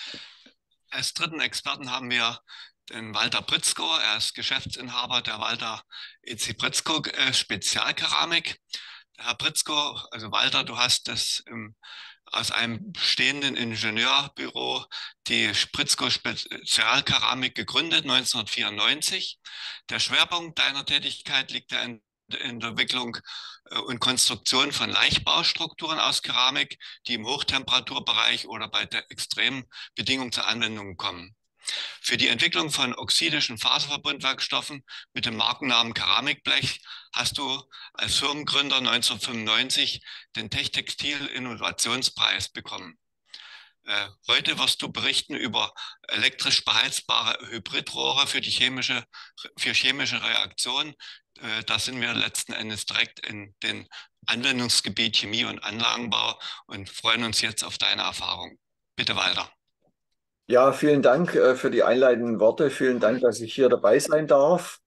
als dritten Experten haben wir den Walter Pritzko. Er ist Geschäftsinhaber der Walter E.C. Pritzko Spezialkeramik. Der Herr Pritzko, also Walter, du hast das aus einem bestehenden Ingenieurbüro die Pritzko Spezialkeramik gegründet, 1994. Der Schwerpunkt deiner Tätigkeit liegt ja in der Entwicklung und Konstruktion von Leichtbaustrukturen aus Keramik, die im Hochtemperaturbereich oder bei der extremen Bedingung zur Anwendung kommen. Für die Entwicklung von oxidischen Faserverbundwerkstoffen mit dem Markennamen Keramikblech hast du als Firmengründer 1995 den Techtextil-Innovationspreis bekommen. Heute wirst du berichten über elektrisch beheizbare Hybridrohre für chemische Reaktionen. Da sind wir letzten Endes direkt in den Anwendungsgebiet Chemie und Anlagenbau und freuen uns jetzt auf deine Erfahrung. Bitte, Walter. Ja, vielen Dank für die einleitenden Worte. Vielen Dank, dass ich hier dabei sein darf.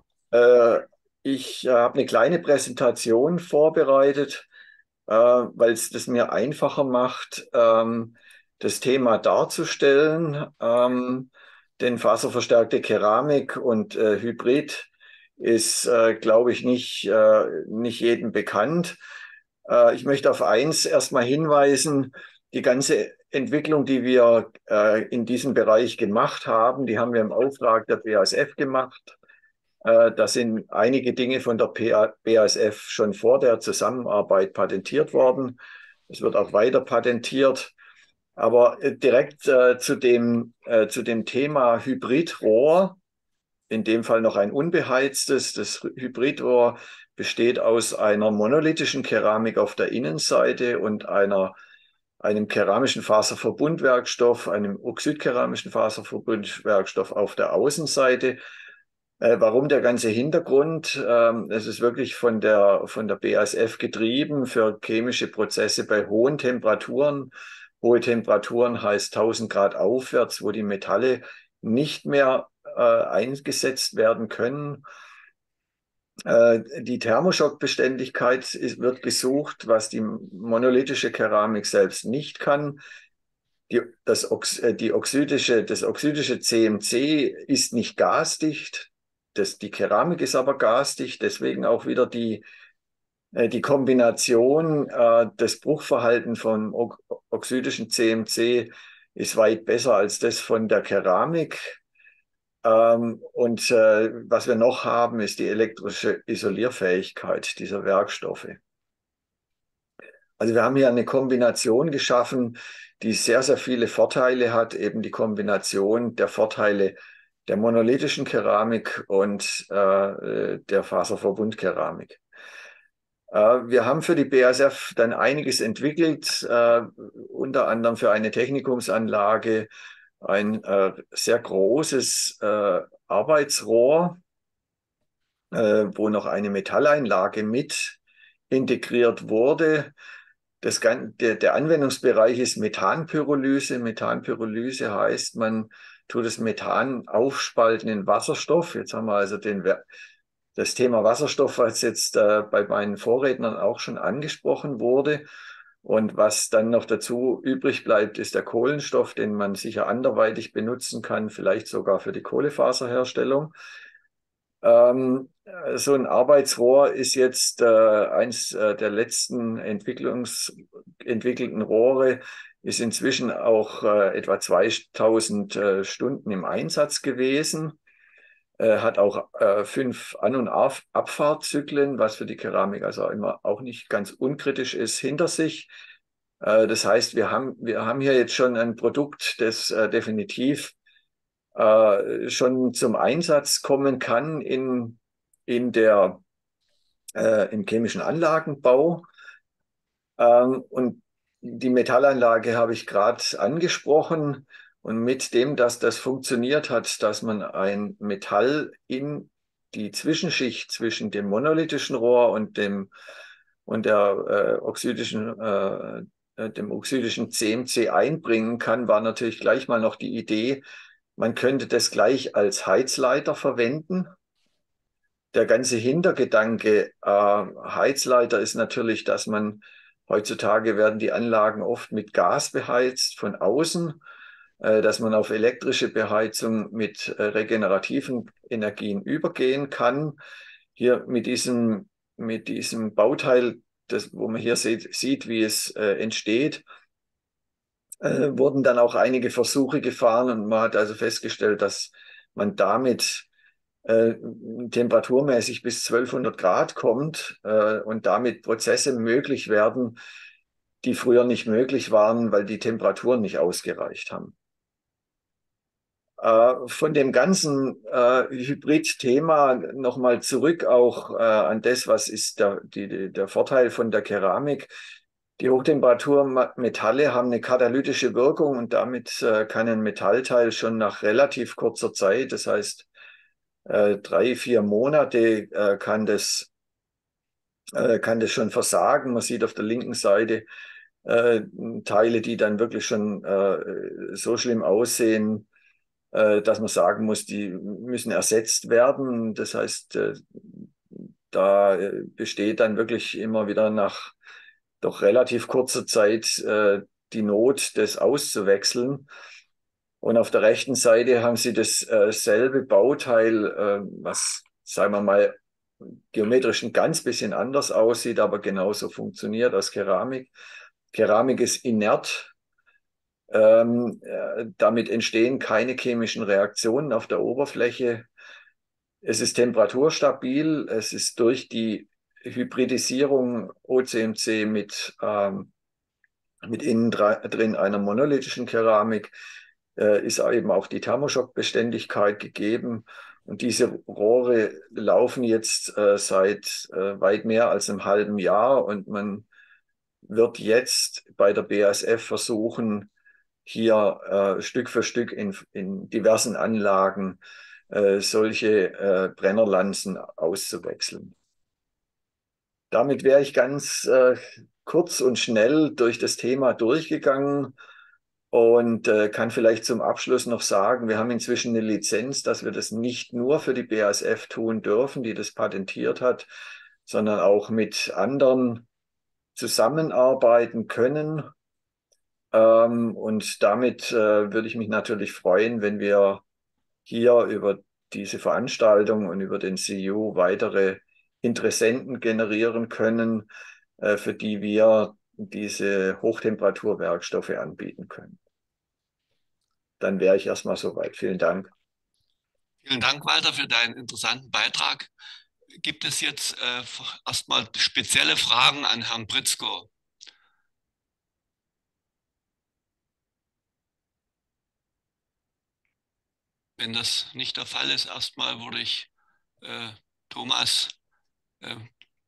Ich habe eine kleine Präsentation vorbereitet, weil es das mir einfacher macht, das Thema darzustellen. Denn faserverstärkte Keramik und Hybrid ist, glaube ich, nicht jedem bekannt. Ich möchte auf eins erstmal hinweisen: Die ganze Entwicklung, die wir in diesem Bereich gemacht haben, die haben wir im Auftrag der BASF gemacht. Da sind einige Dinge von der BASF schon vor der Zusammenarbeit patentiert worden. Es wird auch weiter patentiert. Aber direkt zu dem Thema Hybridrohr, in dem Fall noch ein unbeheiztes. Das Hybridrohr besteht aus einer monolithischen Keramik auf der Innenseite und einem keramischen Faserverbundwerkstoff, einem oxidkeramischen Faserverbundwerkstoff auf der Außenseite. Warum der ganze Hintergrund? Es ist wirklich von der BASF getrieben für chemische Prozesse bei hohen Temperaturen. Hohe Temperaturen heißt 1000 Grad aufwärts, wo die Metalle nicht mehr eingesetzt werden können. Die Thermoschockbeständigkeit wird gesucht, was die monolithische Keramik selbst nicht kann. Das oxidische CMC ist nicht gasdicht. Die Keramik ist aber gasdicht, deswegen auch wieder die Kombination, das Bruchverhalten vom oxidischen CMC ist weit besser als das von der Keramik. Und was wir noch haben, ist die elektrische Isolierfähigkeit dieser Werkstoffe. Also wir haben hier eine Kombination geschaffen, die sehr, sehr viele Vorteile hat, eben die Kombination der Vorteile der monolithischen Keramik und der Faserverbundkeramik. Wir haben für die BASF dann einiges entwickelt, unter anderem für eine Technikumsanlage ein sehr großes Arbeitsrohr, wo noch eine Metalleinlage mit integriert wurde. Der Anwendungsbereich ist Methanpyrolyse. Methanpyrolyse heißt, man tut das Methan aufspalten in Wasserstoff. Jetzt haben wir also das Thema Wasserstoff, was jetzt bei meinen Vorrednern auch schon angesprochen wurde. Und was dann noch dazu übrig bleibt, ist der Kohlenstoff, den man sicher anderweitig benutzen kann, vielleicht sogar für die Kohlefaserherstellung. So ein Arbeitsrohr ist jetzt eins der letzten entwickelten Rohre, ist inzwischen auch etwa 2000 Stunden im Einsatz gewesen, hat auch 5 An- und Abfahrtzyklen, was für die Keramik also immer auch nicht ganz unkritisch ist, hinter sich. Das heißt, wir haben hier jetzt schon ein Produkt, das definitiv schon zum Einsatz kommen kann in im chemischen Anlagenbau. Und die Metallanlage habe ich gerade angesprochen. Und mit dem, dass das funktioniert hat, dass man ein Metall in die Zwischenschicht zwischen dem monolithischen Rohr und dem oxidischen CMC einbringen kann, war natürlich gleich mal noch die Idee, man könnte das gleich als Heizleiter verwenden. Der ganze Hintergedanke Heizleiter ist natürlich, dass man heutzutage werden die Anlagen oft mit Gas beheizt von außen, dass man auf elektrische Beheizung mit regenerativen Energien übergehen kann. Hier mit diesem Bauteil, wo man hier sieht, wie es entsteht, wurden dann auch einige Versuche gefahren und man hat also festgestellt, dass man damit temperaturmäßig bis 1200 Grad kommt und damit Prozesse möglich werden, die früher nicht möglich waren, weil die Temperaturen nicht ausgereicht haben. Von dem ganzen Hybrid-Thema nochmal zurück auch an das, was ist der Vorteil von der Keramik. Die Hochtemperaturmetalle haben eine katalytische Wirkung und damit kann ein Metallteil schon nach relativ kurzer Zeit, das heißt 3, 4 Monate, kann das schon versagen. Man sieht auf der linken Seite Teile, die dann wirklich schon so schlimm aussehen, dass man sagen muss, die müssen ersetzt werden. Das heißt, da besteht dann wirklich immer wieder nach doch relativ kurzer Zeit die Not, das auszuwechseln. Und auf der rechten Seite haben Sie dasselbe Bauteil, was, sagen wir mal, geometrisch ein ganz bisschen anders aussieht, aber genauso funktioniert als Keramik. Keramik ist inert. Damit entstehen keine chemischen Reaktionen auf der Oberfläche. Es ist temperaturstabil. Es ist durch die Hybridisierung OCMC mit innen drin einer monolithischen Keramik ist eben auch die Thermoschockbeständigkeit gegeben. Und diese Rohre laufen jetzt seit weit mehr als einem halben Jahr und man wird jetzt bei der BASF versuchen, hier Stück für Stück in diversen Anlagen solche Brennerlanzen auszuwechseln. Damit wäre ich ganz kurz und schnell durch das Thema durchgegangen und kann vielleicht zum Abschluss noch sagen, wir haben inzwischen eine Lizenz, dass wir das nicht nur für die BASF tun dürfen, die das patentiert hat, sondern auch mit anderen zusammenarbeiten können. Und damit würde ich mich natürlich freuen, wenn wir hier über diese Veranstaltung und über den CU weitere Interessenten generieren können, für die wir diese Hochtemperaturwerkstoffe anbieten können. Dann wäre ich erstmal soweit. Vielen Dank. Vielen Dank, Walter, für deinen interessanten Beitrag. Gibt es jetzt erstmal spezielle Fragen an Herrn Pritzko? Wenn das nicht der Fall ist, erstmal würde ich Thomas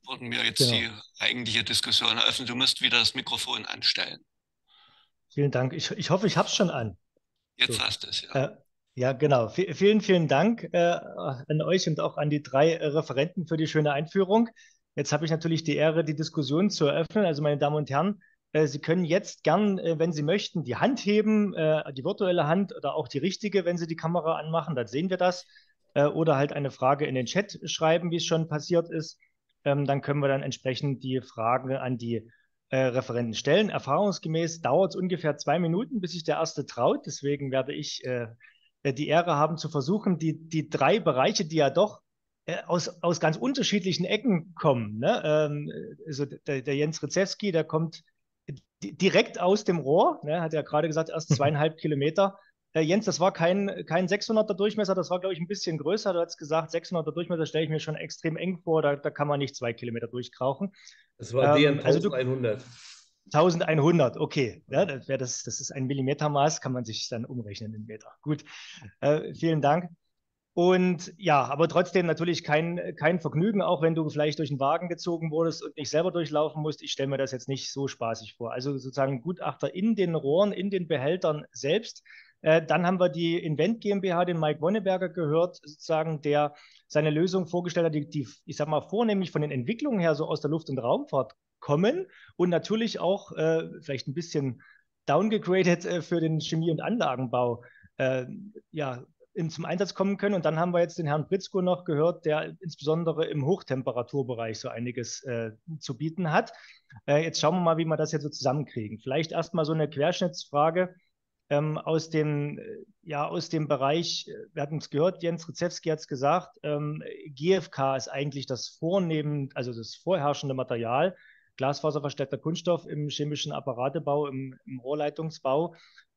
wurden mir jetzt Genau. die eigentliche Diskussion eröffnet. Du musst wieder das Mikrofon anstellen. Vielen Dank. Ich hoffe, ich habe es schon an. Jetzt So. hast du es, ja. Ja, genau. Vielen, vielen Dank an euch und auch an die drei Referenten für die schöne Einführung. Jetzt habe ich natürlich die Ehre, die Diskussion zu eröffnen. Also, meine Damen und Herren, Sie können jetzt gern, wenn Sie möchten, die Hand heben, die virtuelle Hand oder auch die richtige, wenn Sie die Kamera anmachen, dann sehen wir das. Oder halt eine Frage in den Chat schreiben, wie es schon passiert ist. Dann können wir dann entsprechend die Fragen an die Referenten stellen. Erfahrungsgemäß dauert es ungefähr 2 Minuten, bis sich der Erste traut. Deswegen werde ich die Ehre haben zu versuchen, die drei Bereiche, die ja doch aus ganz unterschiedlichen Ecken kommen. Ne? Also der Jens Rydzewski, der kommt direkt aus dem Rohr, ne? Hat ja gerade gesagt, erst 2,5 Kilometer. Jens, das war kein 600er Durchmesser, das war, glaube ich, ein bisschen größer. Du hast gesagt, 600er Durchmesser stelle ich mir schon extrem eng vor, da kann man nicht 2 Kilometer durchkrauchen. Das war DN Also du 1100. 1100, okay. Ja, das ist ein Millimetermaß, kann man sich dann umrechnen in Meter. Gut, vielen Dank. Und ja, aber trotzdem natürlich kein Vergnügen, auch wenn du vielleicht durch den Wagen gezogen wurdest und nicht selber durchlaufen musst. Ich stelle mir das jetzt nicht so spaßig vor. Also sozusagen Gutachter in den Rohren, in den Behältern selbst. Dann haben wir die Invent GmbH, den Mike Wonneberger gehört, sozusagen, der seine Lösung vorgestellt hat, die, ich sag mal, vornehmlich von den Entwicklungen her so aus der Luft- und Raumfahrt kommen und natürlich auch vielleicht ein bisschen downgegradet für den Chemie- und Anlagenbau ja, zum Einsatz kommen können. Und dann haben wir jetzt den Herrn Pritzko noch gehört, der insbesondere im Hochtemperaturbereich so einiges zu bieten hat. Jetzt schauen wir mal, wie wir das jetzt so zusammenkriegen. Vielleicht erstmal so eine Querschnittsfrage aus dem Bereich, wir hatten es gehört, Jens Rydzewski hat es gesagt, GFK ist eigentlich das vorherrschende Material, glasfaserverstärkter Kunststoff im chemischen Apparatebau, im Rohrleitungsbau.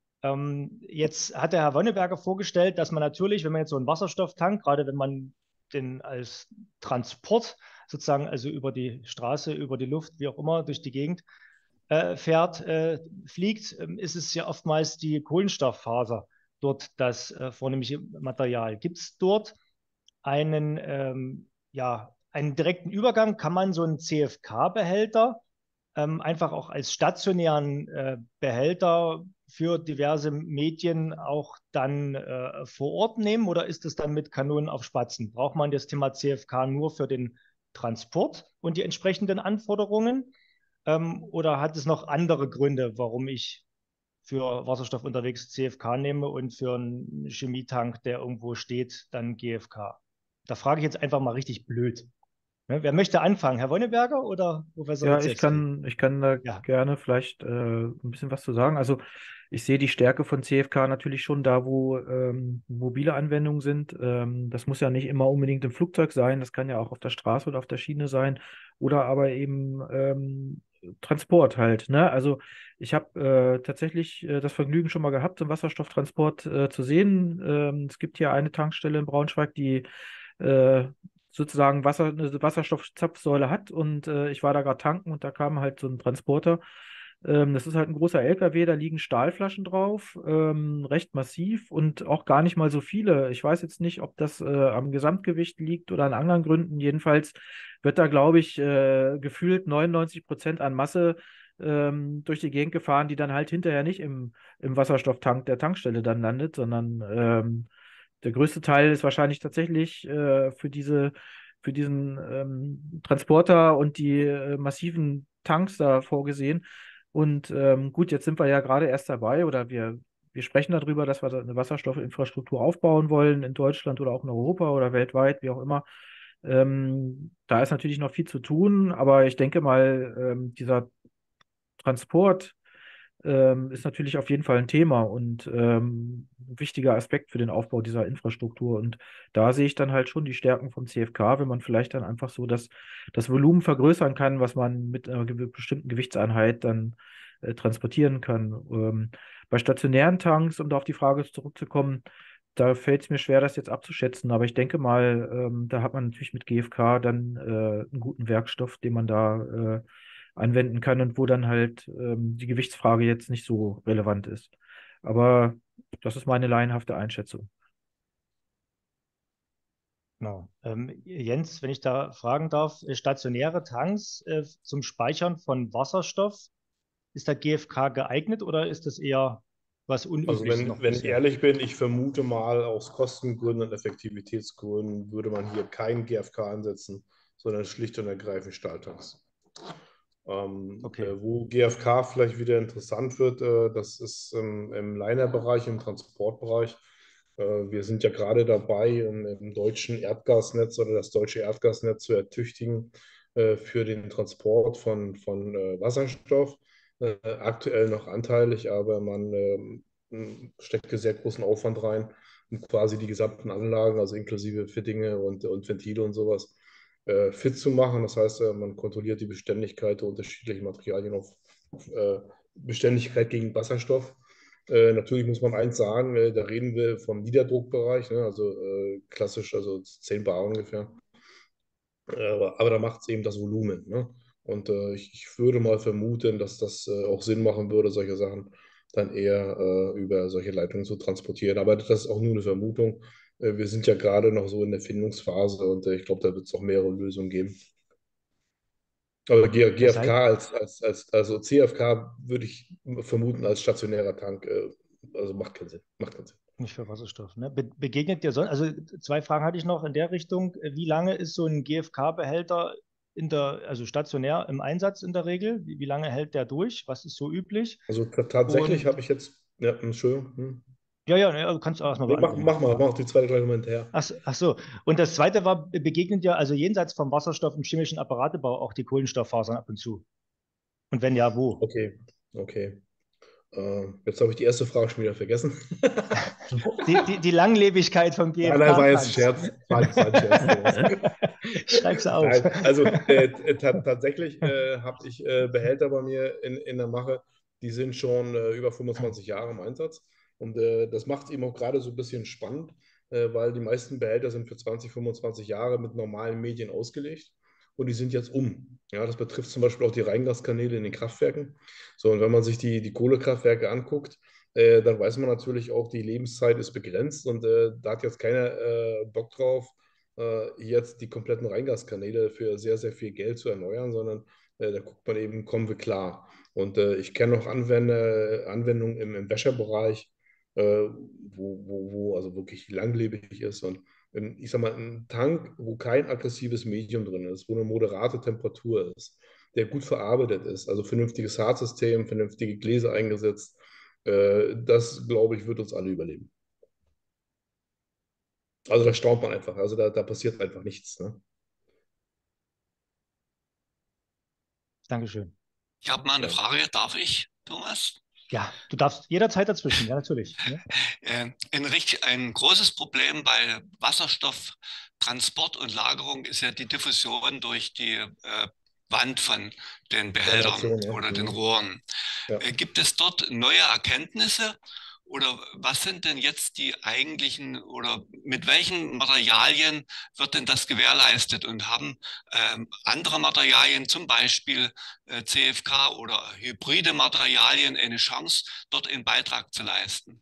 Jetzt hat der Herr Wonneberger vorgestellt, dass man natürlich, wenn man jetzt so einen Wasserstofftank, gerade wenn man den als Transport sozusagen, also über die Straße, über die Luft, wie auch immer, durch die Gegend fährt, fliegt, ist es ja oftmals die Kohlenstofffaser dort das vornehmliche Material. Gibt es dort einen direkten Übergang? Kann man so einen CFK-Behälter einfach auch als stationären Behälter für diverse Medien auch dann vor Ort nehmen oder ist es dann mit Kanonen auf Spatzen? Braucht man das Thema CFK nur für den Transport und die entsprechenden Anforderungen? Oder hat es noch andere Gründe, warum ich für Wasserstoff unterwegs CFK nehme und für einen Chemietank, der irgendwo steht, dann GFK? Da frage ich jetzt einfach mal richtig blöd. Ne? Wer möchte anfangen? Herr Wonneberger oder Professor Ja, Rydzewski? ich kann da Ja. gerne vielleicht ein bisschen was zu sagen. Also ich sehe die Stärke von CFK natürlich schon da, wo mobile Anwendungen sind. Das muss ja nicht immer unbedingt im Flugzeug sein, das kann ja auch auf der Straße oder auf der Schiene sein oder aber eben Transport halt. Ne? Also ich habe tatsächlich das Vergnügen schon mal gehabt, im Wasserstofftransport zu sehen. Es gibt hier eine Tankstelle in Braunschweig, die äh, sozusagen eine Wasserstoffzapfsäule hat und ich war da gerade tanken und da kam halt so ein Transporter. Das ist halt ein großer LKW, da liegen Stahlflaschen drauf, recht massiv und auch gar nicht mal so viele. Ich weiß jetzt nicht, ob das am Gesamtgewicht liegt oder an anderen Gründen. Jedenfalls wird da, glaube ich, gefühlt 99% an Masse durch die Gegend gefahren, die dann halt hinterher nicht im Wasserstofftank der Tankstelle dann landet, sondern der größte Teil ist wahrscheinlich tatsächlich für diesen Transporter und die massiven Tanks da vorgesehen. Und gut, jetzt sind wir ja gerade erst dabei oder wir sprechen darüber, dass wir da eine Wasserstoffinfrastruktur aufbauen wollen in Deutschland oder auch in Europa oder weltweit, wie auch immer. Da ist natürlich noch viel zu tun, aber ich denke mal, dieser Transport ist natürlich auf jeden Fall ein Thema und ein wichtiger Aspekt für den Aufbau dieser Infrastruktur. Und da sehe ich dann halt schon die Stärken vom CFK, wenn man vielleicht dann einfach so das Volumen vergrößern kann, was man mit einer bestimmten Gewichtseinheit dann transportieren kann. Bei stationären Tanks, um da auf die Frage zurückzukommen, da fällt es mir schwer, das jetzt abzuschätzen, aber ich denke mal, da hat man natürlich mit GFK dann einen guten Werkstoff, den man da anwenden kann und wo dann halt die Gewichtsfrage jetzt nicht so relevant ist. Aber das ist meine laienhafte Einschätzung. Genau. Jens, wenn ich da fragen darf, stationäre Tanks zum Speichern von Wasserstoff, ist der GFK geeignet oder ist das eher was Also Unübliches noch wenn ich bisher? ehrlich bin, ich vermute mal, aus Kostengründen und Effektivitätsgründen würde man hier keinen GFK ansetzen, sondern schlicht und ergreifend Stahltanks. Okay. Wo GFK vielleicht wieder interessant wird, das ist im Liner-Bereich, im Transportbereich. Wir sind ja gerade dabei, im deutschen Erdgasnetz oder das deutsche Erdgasnetz zu ertüchtigen für den Transport von Wasserstoff. Aktuell noch anteilig, aber man steckt sehr großen Aufwand rein, um quasi die gesamten Anlagen, also inklusive Fittinge und Ventile und sowas, fit zu machen. Das heißt, man kontrolliert die Beständigkeit der unterschiedlichen Materialien auf Beständigkeit gegen Wasserstoff. Natürlich muss man eins sagen, da reden wir vom Niederdruckbereich, ne? Also klassisch, also 10 Bar ungefähr. Aber da macht es eben das Volumen. Ne? Und ich würde mal vermuten, dass das auch Sinn machen würde, solche Sachen dann eher über solche Leitungen zu transportieren. Aber das ist auch nur eine Vermutung. Wir sind ja gerade noch so in der Findungsphase und ich glaube, da wird es auch mehrere Lösungen geben. Aber Das heißt, GFK also CFK würde ich vermuten als stationärer Tank, also macht keinen Sinn. Macht keinen Sinn. nicht für Wasserstoff. Ne? Begegnet dir sonst, also zwei Fragen hatte ich noch in der Richtung. Wie lange ist so ein GFK-Behälter also stationär im Einsatz in der Regel? Wie lange hält der durch? Was ist so üblich? Also tatsächlich Und habe ich jetzt, ja, Entschuldigung. ja, ja, ne, du kannst auch erstmal Nee, beantworten. mach die zweite gleich mal hinterher. Ach so. Und das zweite war, begegnet dir also jenseits vom Wasserstoff im chemischen Apparatebau auch die Kohlenstofffasern ab und zu? Und wenn ja, wo? Okay, okay. Jetzt habe ich die erste Frage schon wieder vergessen. Die Langlebigkeit vom Nein, war jetzt ein GFK-Tanks. Scherz. War ein Scherz, Thomas. Schreib's auf. Nein, also tatsächlich habe ich Behälter bei mir in der Mache, die sind schon über 25 Jahre im Einsatz. Und das macht es eben auch gerade so ein bisschen spannend, weil die meisten Behälter sind für 20, 25 Jahre mit normalen Medien ausgelegt und die sind jetzt um. Ja, das betrifft zum Beispiel auch die Reingaskanäle in den Kraftwerken. So, und wenn man sich die Kohlekraftwerke anguckt, dann weiß man natürlich auch, die Lebenszeit ist begrenzt und da hat jetzt keiner Bock drauf, jetzt die kompletten Reingaskanäle für sehr, sehr viel Geld zu erneuern, sondern da guckt man eben, kommen wir klar. Und ich kenne noch Anwendungen im Wäschebereich, wo also wirklich langlebig ist. Und ich sag mal, ein Tank, wo kein aggressives Medium drin ist, wo eine moderate Temperatur ist, der gut verarbeitet ist, also vernünftiges Hartsystem, vernünftige Gläser eingesetzt, das, glaube ich, wird uns alle überleben. Also da staunt man einfach, also da passiert einfach nichts. Ne? Dankeschön. Ich habe mal eine Ja. Frage, darf ich, Thomas? Ja, du darfst jederzeit dazwischen, ja, natürlich. Ne? Ein großes Problem bei Wasserstofftransport und Lagerung ist ja die Diffusion durch die Wand von den Behältern Formation, ja. oder den Rohren. Ja. Gibt es dort neue Erkenntnisse oder was sind denn jetzt die eigentlichen oder mit welchen Materialien wird denn das gewährleistet und haben andere Materialien, zum Beispiel CFK oder hybride Materialien, eine Chance, dort einen Beitrag zu leisten?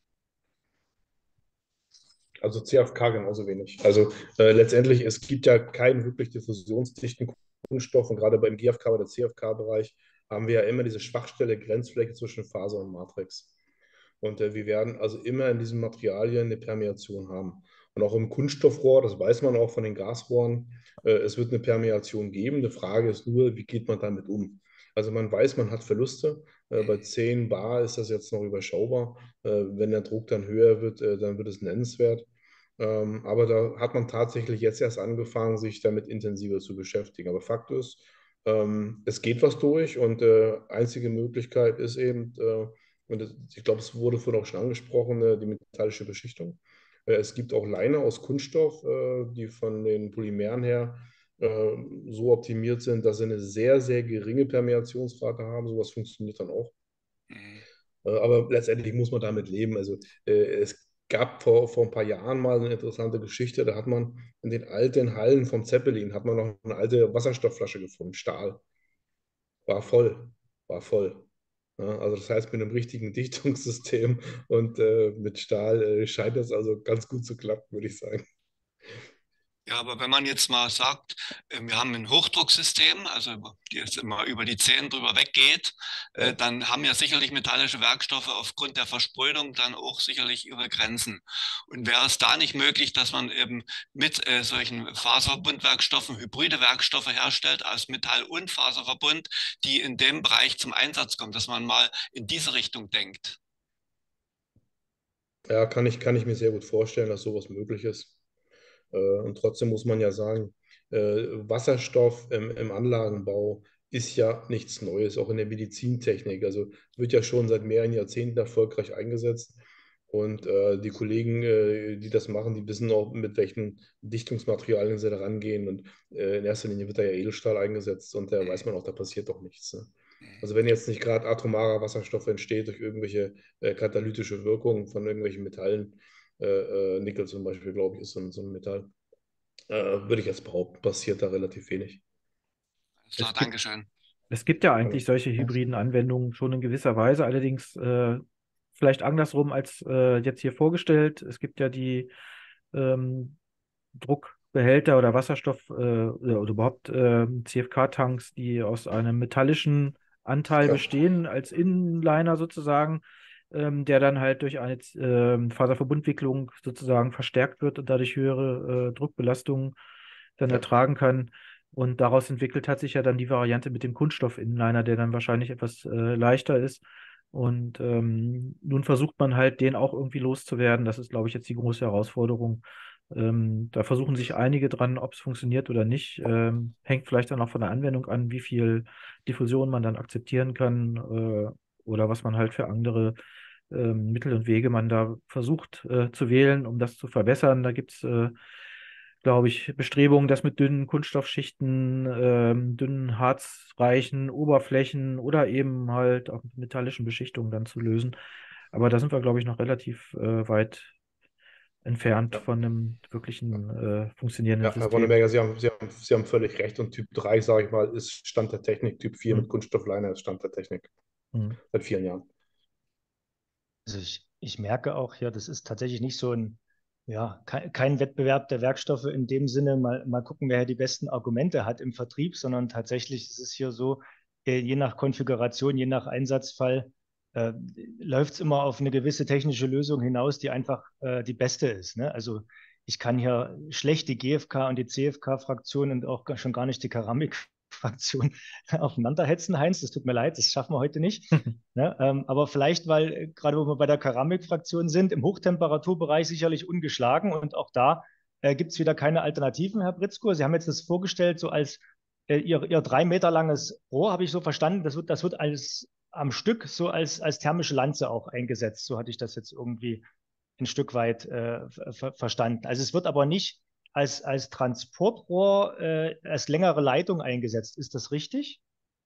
Also CFK genauso wenig. Also letztendlich, es gibt ja keinen wirklich diffusionsdichten Kunststoff und gerade beim GFK oder CFK-Bereich haben wir ja immer diese Schwachstelle, Grenzfläche zwischen Faser und Matrix. Und wir werden also immer in diesen Materialien eine Permeation haben. Und auch im Kunststoffrohr, das weiß man auch von den Gasrohren, es wird eine Permeation geben. Die Frage ist nur, wie geht man damit um? Also man weiß, man hat Verluste. Bei 10 Bar ist das jetzt noch überschaubar. Wenn der Druck dann höher wird, dann wird es nennenswert. Aber da hat man tatsächlich jetzt erst angefangen, sich damit intensiver zu beschäftigen. Aber Fakt ist, es geht was durch und einzige Möglichkeit ist eben, und ich glaube, es wurde vorhin auch schon angesprochen, die metallische Beschichtung. Es gibt auch Liner aus Kunststoff, die von den Polymeren her so optimiert sind, dass sie eine sehr, sehr geringe Permeationsrate haben. Sowas funktioniert dann auch. Mhm. Aber letztendlich muss man damit leben. Also es gab vor ein paar Jahren mal eine interessante Geschichte. Da hat man in den alten Hallen vom Zeppelin hat man noch eine alte Wasserstoffflasche gefunden, Stahl. War voll, war voll. Ja, also das heißt, mit einem richtigen Dichtungssystem und mit Stahl scheint das also ganz gut zu klappen, würde ich sagen. Ja, aber wenn man jetzt mal sagt, wir haben ein Hochdrucksystem, also die jetzt immer über die Zähne drüber weggeht, Ja. dann haben ja sicherlich metallische Werkstoffe aufgrund der Versprödung dann auch sicherlich ihre Grenzen. Und wäre es da nicht möglich, dass man eben mit solchen Faserverbundwerkstoffen hybride Werkstoffe herstellt aus Metall- und Faserverbund, die in dem Bereich zum Einsatz kommen, dass man mal in diese Richtung denkt? Ja, kann ich mir sehr gut vorstellen, dass sowas möglich ist. Und trotzdem muss man ja sagen, Wasserstoff im Anlagenbau ist ja nichts Neues, auch in der Medizintechnik. Also wird ja schon seit mehreren Jahrzehnten erfolgreich eingesetzt. Und die Kollegen, die das machen, die wissen auch, mit welchen Dichtungsmaterialien sie da rangehen. Und in erster Linie wird da ja Edelstahl eingesetzt und da weiß man auch, da passiert doch nichts. Ne? Also wenn jetzt nicht gerade atomarer Wasserstoff entsteht durch irgendwelche katalytische Wirkungen von irgendwelchen Metallen, Nickel zum Beispiel, glaube ich, ist so ein Metall. Würde ich jetzt behaupten, passiert da relativ wenig. Alles klar, Es gibt, Dankeschön. es gibt ja Genau. eigentlich solche hybriden Anwendungen schon in gewisser Weise, allerdings vielleicht andersrum als jetzt hier vorgestellt. Es gibt ja die ähm, Druckbehälter oder Wasserstoff oder überhaupt CFK-Tanks, die aus einem metallischen Anteil Ja, bestehen, als Inliner sozusagen, der dann halt durch eine Faserverbundwicklung sozusagen verstärkt wird und dadurch höhere Druckbelastungen dann ja, ertragen kann. Und daraus entwickelt hat sich ja dann die Variante mit dem Kunststoff-Inliner, der dann wahrscheinlich etwas leichter ist. Und nun versucht man halt, den auch irgendwie loszuwerden. Das ist, glaube ich, jetzt die große Herausforderung. Da versuchen sich einige dran, ob es funktioniert oder nicht. Hängt vielleicht dann auch von der Anwendung an, wie viel Diffusion man dann akzeptieren kann oder was man halt für andere Mittel und Wege man da versucht zu wählen, um das zu verbessern. Da gibt es, glaube ich, Bestrebungen, das mit dünnen Kunststoffschichten, dünnen harzreichen Oberflächen oder eben halt auch mit metallischen Beschichtungen dann zu lösen. Aber da sind wir, glaube ich, noch relativ weit entfernt ja. von einem wirklichen funktionierenden Ja, Herr System. Wonnenberger, Sie haben völlig recht. Und Typ 3, sage ich mal, ist Stand der Technik. Typ 4 Hm, mit Kunststoffliner ist Stand der Technik. hm. Seit vielen Jahren. Also ich merke auch hier, das ist tatsächlich nicht so ein, ja, kein Wettbewerb der Werkstoffe in dem Sinne, mal gucken, wer hier die besten Argumente hat im Vertrieb, sondern tatsächlich ist es hier so, je nach Konfiguration, je nach Einsatzfall, äh, läuft es immer auf eine gewisse technische Lösung hinaus, die einfach die beste ist. Ne? Also ich kann hier schlecht die GFK und die CFK-Fraktion und auch schon gar nicht die Keramik-Fraktion aufeinander hetzen, Heinz. Das tut mir leid, das schaffen wir heute nicht. Ne? Aber vielleicht, weil gerade wo wir bei der Keramikfraktion sind, im Hochtemperaturbereich sicherlich ungeschlagen und auch da gibt es wieder keine Alternativen, Herr Britzko. Sie haben jetzt das vorgestellt, so als Ihr 3 Meter langes Rohr, habe ich so verstanden, das wird als am Stück so als thermische Lanze auch eingesetzt. So hatte ich das jetzt irgendwie ein Stück weit verstanden. Also es wird aber nicht als Transportrohr, als längere Leitung eingesetzt. Ist das richtig?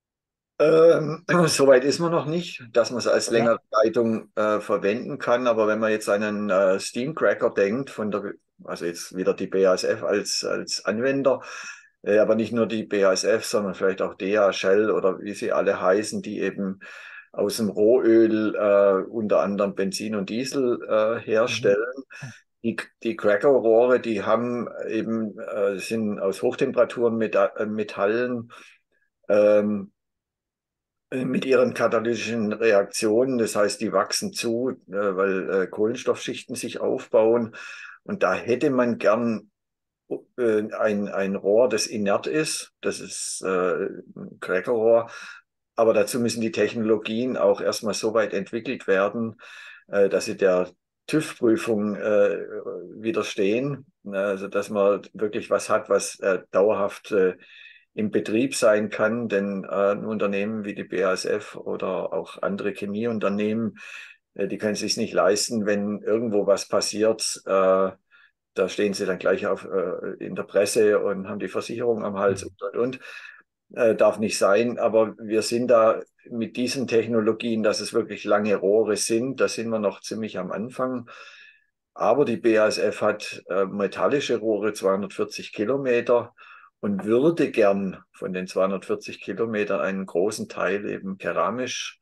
Soweit ist man noch nicht, dass man es als Ja. längere Leitung verwenden kann. Aber wenn man jetzt an einen Steamcracker denkt, also jetzt wieder die BASF als Anwender, aber nicht nur die BASF, sondern vielleicht auch DEA, Shell oder wie sie alle heißen, die eben aus dem Rohöl unter anderem Benzin und Diesel Mhm. herstellen. Die Crackerrohre, die haben eben, sind aus Hochtemperaturen Metallen. Ähm, mit ihren katalytischen Reaktionen. Das heißt, die wachsen zu, weil Kohlenstoffschichten sich aufbauen. Und da hätte man gern ein Rohr, das inert ist. Das ist ein Crackerrohr. Aber dazu müssen die Technologien auch erstmal so weit entwickelt werden, dass sie der TÜV-Prüfung widerstehen. Also, dass man wirklich was hat, was dauerhaft im Betrieb sein kann. Denn ein Unternehmen wie die BASF oder auch andere Chemieunternehmen, die können es sich nicht leisten, wenn irgendwo was passiert. Da stehen sie dann gleich in der Presse und haben die Versicherung am Hals Mhm. und. Darf nicht sein, aber wir sind da mit diesen Technologien, dass es wirklich lange Rohre sind, da sind wir noch ziemlich am Anfang. Aber die BASF hat metallische Rohre 240 Kilometer und würde gern von den 240 Kilometern einen großen Teil eben keramisch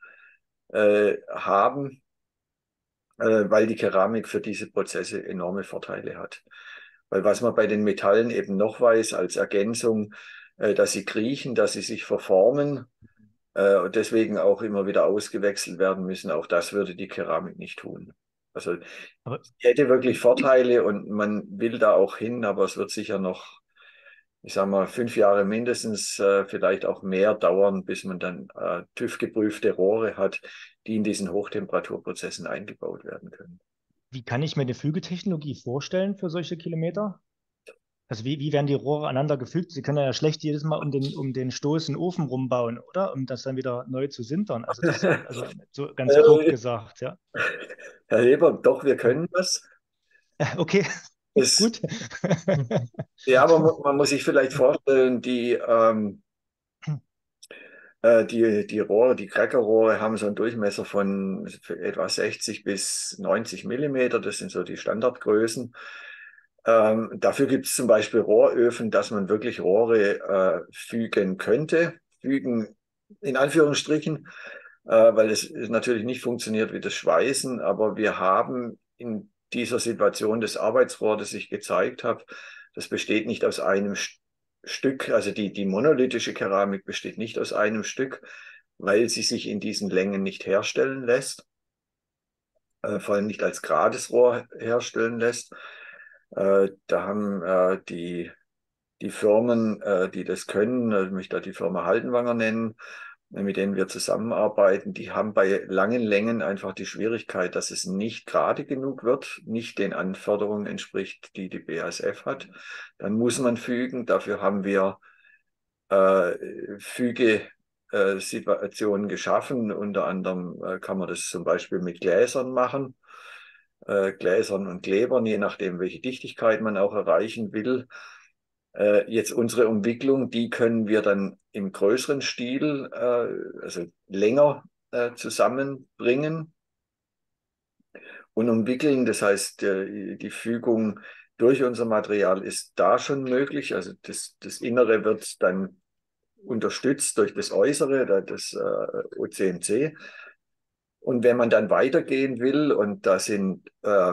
haben, weil die Keramik für diese Prozesse enorme Vorteile hat. Weil was man bei den Metallen eben noch weiß als Ergänzung, dass sie kriechen, dass sie sich verformen und deswegen auch immer wieder ausgewechselt werden müssen. Auch das würde die Keramik nicht tun. Also Aber sie hätte wirklich Vorteile und man will da auch hin, aber es wird sicher noch, ich sage mal, 5 Jahre mindestens, vielleicht auch mehr dauern, bis man dann TÜV-geprüfte Rohre hat, die in diesen Hochtemperaturprozessen eingebaut werden können. wie kann ich mir eine Fügetechnologie vorstellen für solche Kilometer? Also wie werden die Rohre aneinander gefügt? Sie können ja schlecht jedes Mal um den Stoß einen Ofen rumbauen, oder? Um das dann wieder neu zu sintern. Also so ganz grob Äh, gesagt, ja. Herr Heber, doch, wir können das. Okay, Es, gut. ja, aber man muss sich vielleicht vorstellen, die Rohre, die Cracker-Rohre haben so einen Durchmesser von etwa 60 bis 90 Millimeter. Das sind so die Standardgrößen. Dafür gibt es zum Beispiel Rohröfen, dass man wirklich Rohre fügen könnte. Fügen in Anführungsstrichen, weil es natürlich nicht funktioniert wie das Schweißen. Aber wir haben in dieser Situation das Arbeitsrohr, das ich gezeigt habe, das besteht nicht aus einem Stück, also die monolithische Keramik besteht nicht aus einem Stück, weil sie sich in diesen Längen nicht herstellen lässt, vor allem nicht als gerades Rohr herstellen lässt. Da haben die Firmen, die das können, ich möchte da die Firma Haldenwanger nennen, mit denen wir zusammenarbeiten, die haben bei langen Längen einfach die Schwierigkeit, dass es nicht gerade genug wird, nicht den Anforderungen entspricht, die die BASF hat. Dann muss man fügen. Dafür haben wir Fügesituationen geschaffen. Unter anderem kann man das zum Beispiel mit Gläsern machen, Gläsern und Klebern, je nachdem, welche Dichtigkeit man auch erreichen will. Jetzt unsere Umwicklung, die können wir dann im größeren Stil, also länger zusammenbringen und umwickeln. Das heißt, die Fügung durch unser Material ist da schon möglich. Also das Innere wird dann unterstützt durch das Äußere, das OCMC. Und wenn man dann weitergehen will, und da sind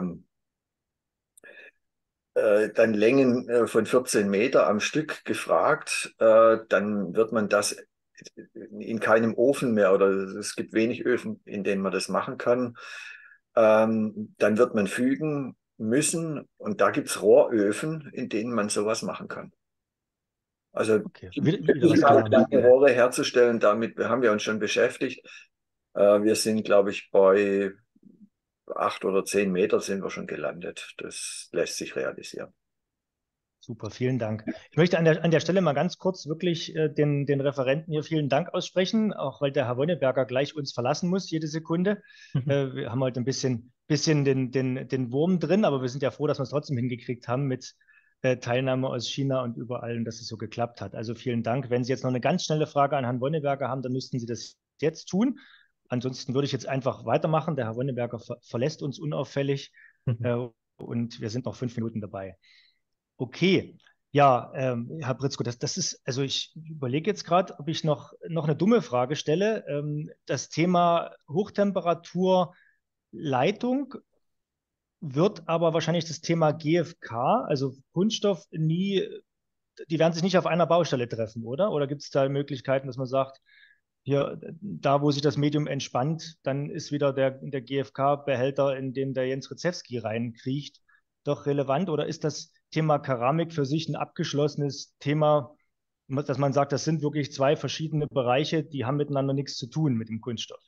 dann Längen von 14 Meter am Stück gefragt, dann wird man das in keinem Ofen mehr, oder es gibt wenig Öfen, in denen man das machen kann. Dann wird man fügen müssen und da gibt es Rohröfen, in denen man sowas machen kann. Also Okay, die wieder was Möglichkeit, gelernt. lange Rohre herzustellen, damit haben wir uns schon beschäftigt. Wir sind, glaube ich, bei 8 oder 10 Meter sind wir schon gelandet. Das lässt sich realisieren. Super, vielen Dank. Ich möchte an der Stelle mal ganz kurz wirklich den Referenten hier vielen Dank aussprechen, auch weil der Herr Wonneberger gleich uns verlassen muss, jede Sekunde. Wir haben heute ein bisschen den Wurm drin, aber wir sind ja froh, dass wir es trotzdem hingekriegt haben mit Teilnahme aus China und überall und dass es so geklappt hat. Also vielen Dank. Wenn Sie jetzt noch eine ganz schnelle Frage an Herrn Wonneberger haben, dann müssten Sie das jetzt tun. Ansonsten würde ich jetzt einfach weitermachen. Der Herr Wonneberger verlässt uns unauffällig und wir sind noch 5 Minuten dabei. Okay, ja, Herr Britzko, das ist, also ich überlege jetzt gerade, ob ich noch eine dumme Frage stelle. Das Thema Hochtemperaturleitung wird aber wahrscheinlich das Thema GFK, also Kunststoff, nie, die werden sich nicht auf einer Baustelle treffen, oder? Oder gibt es da Möglichkeiten, dass man sagt, hier, da wo sich das Medium entspannt, dann ist wieder der GFK-Behälter, in den der Jens Rezewski reinkriecht, doch relevant? Oder ist das Thema Keramik für sich ein abgeschlossenes Thema, dass man sagt, das sind wirklich 2 verschiedene Bereiche, die haben miteinander nichts zu tun mit dem Kunststoff?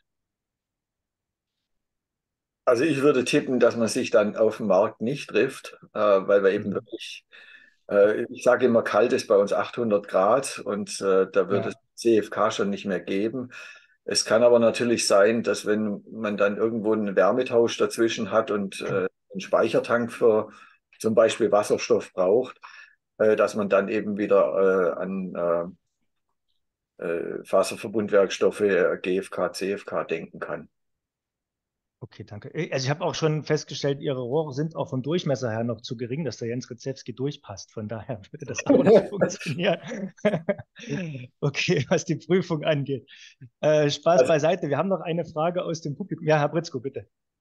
Also ich würde tippen, dass man sich dann auf dem Markt nicht trifft, weil wir eben wirklich, ich sage immer, kalt ist bei uns 800 Grad und da wird es CFK schon nicht mehr geben. Es kann aber natürlich sein, dass wenn man dann irgendwo einen Wärmetausch dazwischen hat und einen Speichertank für zum Beispiel Wasserstoff braucht, dass man dann eben wieder an Faserverbundwerkstoffe, GFK, CFK denken kann. Okay, danke. Also ich habe auch schon festgestellt, Ihre Rohre sind auch vom Durchmesser her noch zu gering, dass der Jens Rezewski durchpasst. Von daher würde das auch nicht funktionieren. Okay, was die Prüfung angeht. Spaß beiseite. Wir haben noch eine Frage aus dem Publikum. Ja, Herr Britzko, bitte.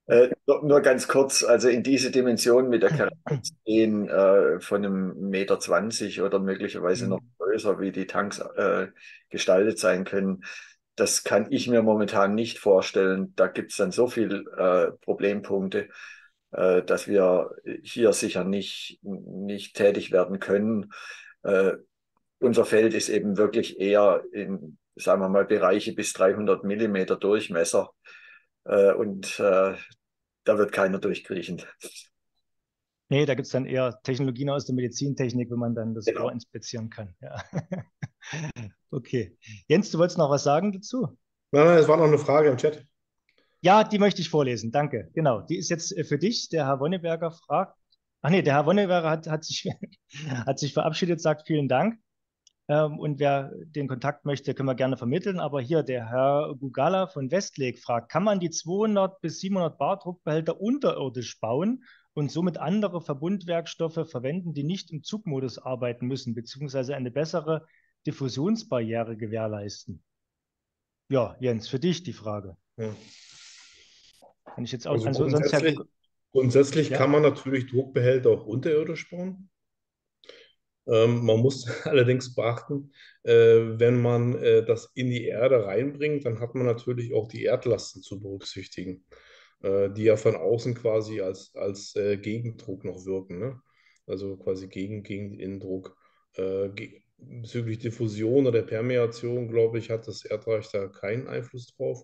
Nur ganz kurz, also in diese Dimension mit der Keramik zu gehen, von einem Meter 20 oder möglicherweise noch größer, wie die Tanks gestaltet sein können, das kann ich mir momentan nicht vorstellen. Da gibt es dann so viele Problempunkte, dass wir hier sicher nicht tätig werden können. Äh, Unser Feld ist eben wirklich eher in, sagen wir mal, Bereiche bis 300 Millimeter Durchmesser. Und da wird keiner durchkriechen. Nee, da gibt es dann eher Technologien aus der Medizintechnik, wenn man dann das Genau. Rohr inspizieren kann. Ja. Okay. Jens, du wolltest noch was sagen dazu? Nein, es war noch eine Frage im Chat. Ja, die möchte ich vorlesen. Danke. Genau. Die ist jetzt für dich. Der Herr Wonneberger fragt. Ach nee, der Herr Wonneberger hat sich, hat sich verabschiedet, sagt vielen Dank. Und wer den Kontakt möchte, können wir gerne vermitteln. Aber hier der Herr Gugala von Westlake fragt, kann man die 200 bis 700 Bar Druckbehälter unterirdisch bauen und somit andere Verbundwerkstoffe verwenden, die nicht im Zugmodus arbeiten müssen, beziehungsweise eine bessere Diffusionsbarriere gewährleisten? Ja, Jens, für dich die Frage. Ja. Kann ich jetzt auch, Also also sonst Herr grundsätzlich ja. kann man natürlich Druckbehälter auch unterirdisch bauen. Man muss allerdings beachten, wenn man das in die Erde reinbringt, dann hat man natürlich auch die Erdlasten zu berücksichtigen, die ja von außen quasi als Gegendruck noch wirken, ne? Also quasi gegen den Innendruck. Bezüglich Diffusion oder Permeation, glaube ich, hat das Erdreich da keinen Einfluss drauf.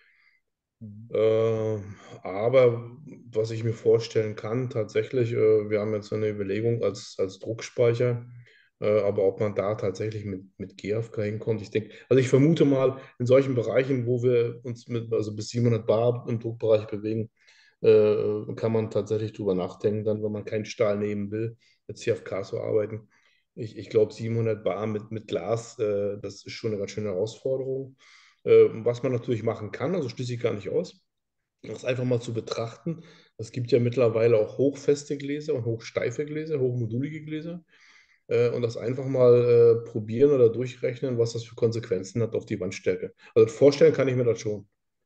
Aber was ich mir vorstellen kann, tatsächlich, wir haben jetzt eine Überlegung als Druckspeicher, aber ob man da tatsächlich mit GFK hinkommt, ich denke, also ich vermute mal, in solchen Bereichen, wo wir uns also bis 700 Bar im Druckbereich bewegen, kann man tatsächlich drüber nachdenken, dann, wenn man keinen Stahl nehmen will, mit CFK zu arbeiten. Ich glaube, 700 Bar mit Glas, das ist schon eine ganz schöne Herausforderung. Was man natürlich machen kann, also schließe ich gar nicht aus, das einfach mal zu betrachten. Es gibt ja mittlerweile auch hochfeste Gläser und hochsteife Gläser, hochmodulige Gläser. Und das einfach mal probieren oder durchrechnen, was das für Konsequenzen hat auf die Wandstärke. Also vorstellen kann ich mir das schon.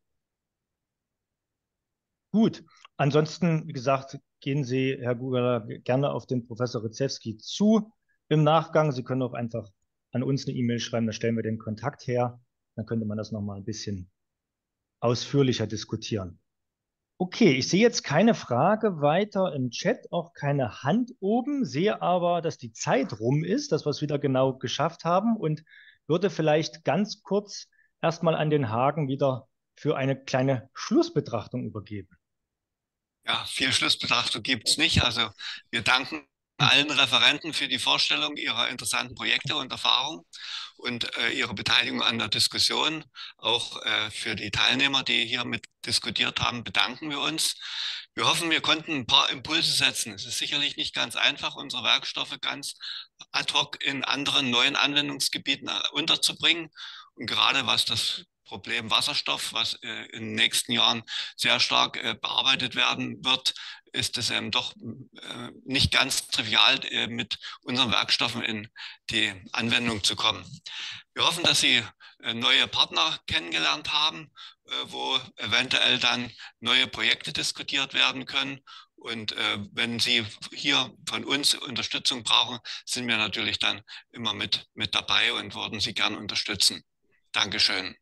Gut. Ansonsten, wie gesagt, gehen Sie, Herr Gugler, gerne auf den Professor Rydzewski zu im Nachgang. Sie können auch einfach an uns eine E-Mail schreiben, da stellen wir den Kontakt her. Dann könnte man das nochmal ein bisschen ausführlicher diskutieren. Okay, ich sehe jetzt keine Frage weiter im Chat, auch keine Hand oben, sehe aber, dass die Zeit rum ist, dass wir es wieder genau geschafft haben und würde vielleicht ganz kurz erstmal an den Hagen wieder für eine kleine Schlussbetrachtung übergeben. Ja, viel Schlussbetrachtung gibt es nicht. Also wir danken allen Referenten für die Vorstellung ihrer interessanten Projekte und Erfahrungen und ihre Beteiligung an der Diskussion. Auch für die Teilnehmer, die hier mit diskutiert haben, bedanken wir uns. Wir hoffen, wir konnten ein paar Impulse setzen. Es ist sicherlich nicht ganz einfach, unsere Werkstoffe ganz ad hoc in anderen neuen Anwendungsgebieten unterzubringen. Und gerade was das Problem Wasserstoff, was in den nächsten Jahren sehr stark bearbeitet werden wird, ist es doch nicht ganz trivial, mit unseren Werkstoffen in die Anwendung zu kommen. Wir hoffen, dass Sie neue Partner kennengelernt haben, wo eventuell dann neue Projekte diskutiert werden können. Und wenn Sie hier von uns Unterstützung brauchen, sind wir natürlich dann immer mit dabei und würden Sie gern unterstützen. Dankeschön.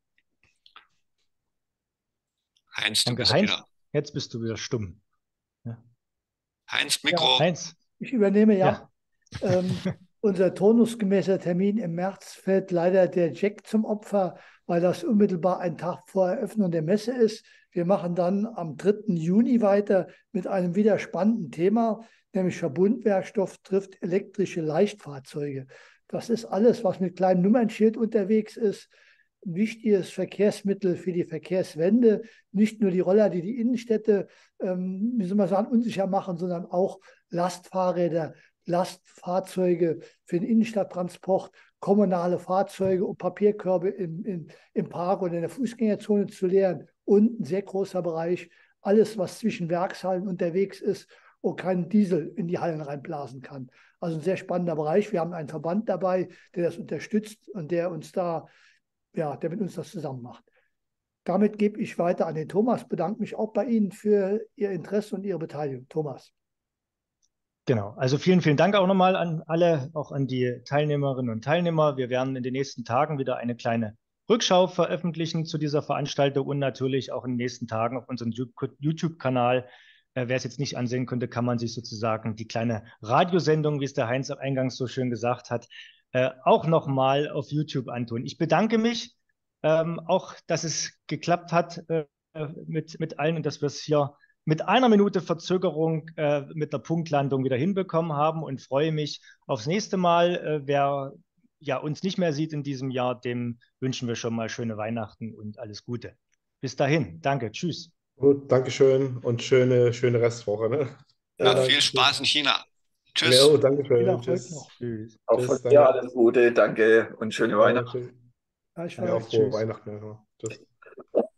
Heinz, Danke, du bist Heinz. wieder. Jetzt bist du wieder stumm. Ja. Heinz, Mikro. Ja, Heinz. ich übernehme, ja. Ja. Unser turnusgemäßer Termin im März fällt leider der Jack zum Opfer, weil das unmittelbar ein Tag vor Eröffnung der Messe ist. Wir machen dann am 3. Juni weiter mit einem wieder spannenden Thema, nämlich Verbundwerkstoff trifft elektrische Leichtfahrzeuge. Das ist alles, was mit kleinem Nummernschild unterwegs ist. Ein wichtiges Verkehrsmittel für die Verkehrswende. Nicht nur die Roller, die die Innenstädte, wie soll man sagen, unsicher machen, sondern auch Lastfahrräder, Lastfahrzeuge für den Innenstadttransport, kommunale Fahrzeuge, um Papierkörbe im Park oder in der Fußgängerzone zu leeren. Und ein sehr großer Bereich, alles, was zwischen Werkshallen unterwegs ist und keinen Diesel in die Hallen reinblasen kann. Also ein sehr spannender Bereich. Wir haben einen Verband dabei, der das unterstützt und der uns da, ja, der mit uns das zusammen macht. Damit gebe ich weiter an den Thomas, bedanke mich auch bei Ihnen für Ihr Interesse und Ihre Beteiligung. Thomas. Genau, also vielen, vielen Dank auch nochmal an alle, auch an die Teilnehmerinnen und Teilnehmer. Wir werden in den nächsten Tagen wieder eine kleine Rückschau veröffentlichen zu dieser Veranstaltung und natürlich auch in den nächsten Tagen auf unserem YouTube-Kanal. Wer es jetzt nicht ansehen könnte, kann man sich sozusagen die kleine Radiosendung, wie es der Heinz eingangs so schön gesagt hat, auch nochmal auf YouTube antun. Ich bedanke mich auch, dass es geklappt hat mit allen und dass wir es hier mit einer Minute Verzögerung mit einer Punktlandung wieder hinbekommen haben und freue mich aufs nächste Mal. Wer ja, uns nicht mehr sieht in diesem Jahr, dem wünschen wir schon mal schöne Weihnachten und alles Gute. Bis dahin, danke, tschüss. Gut, Dankeschön und schöne Restwoche. Ne? Ja, Dank. viel Spaß in China. Ja, Tschüss. Dankeschön. Viel Erfolg Tschüss. noch. Tschüss. Auch Tschüss, von danke. mir alles Gute, danke und schöne Ja, Weihnachten. tschüss. Gleichfalls. Ja, auch frohe Tschüss. Weihnachten. Ja. Tschüss.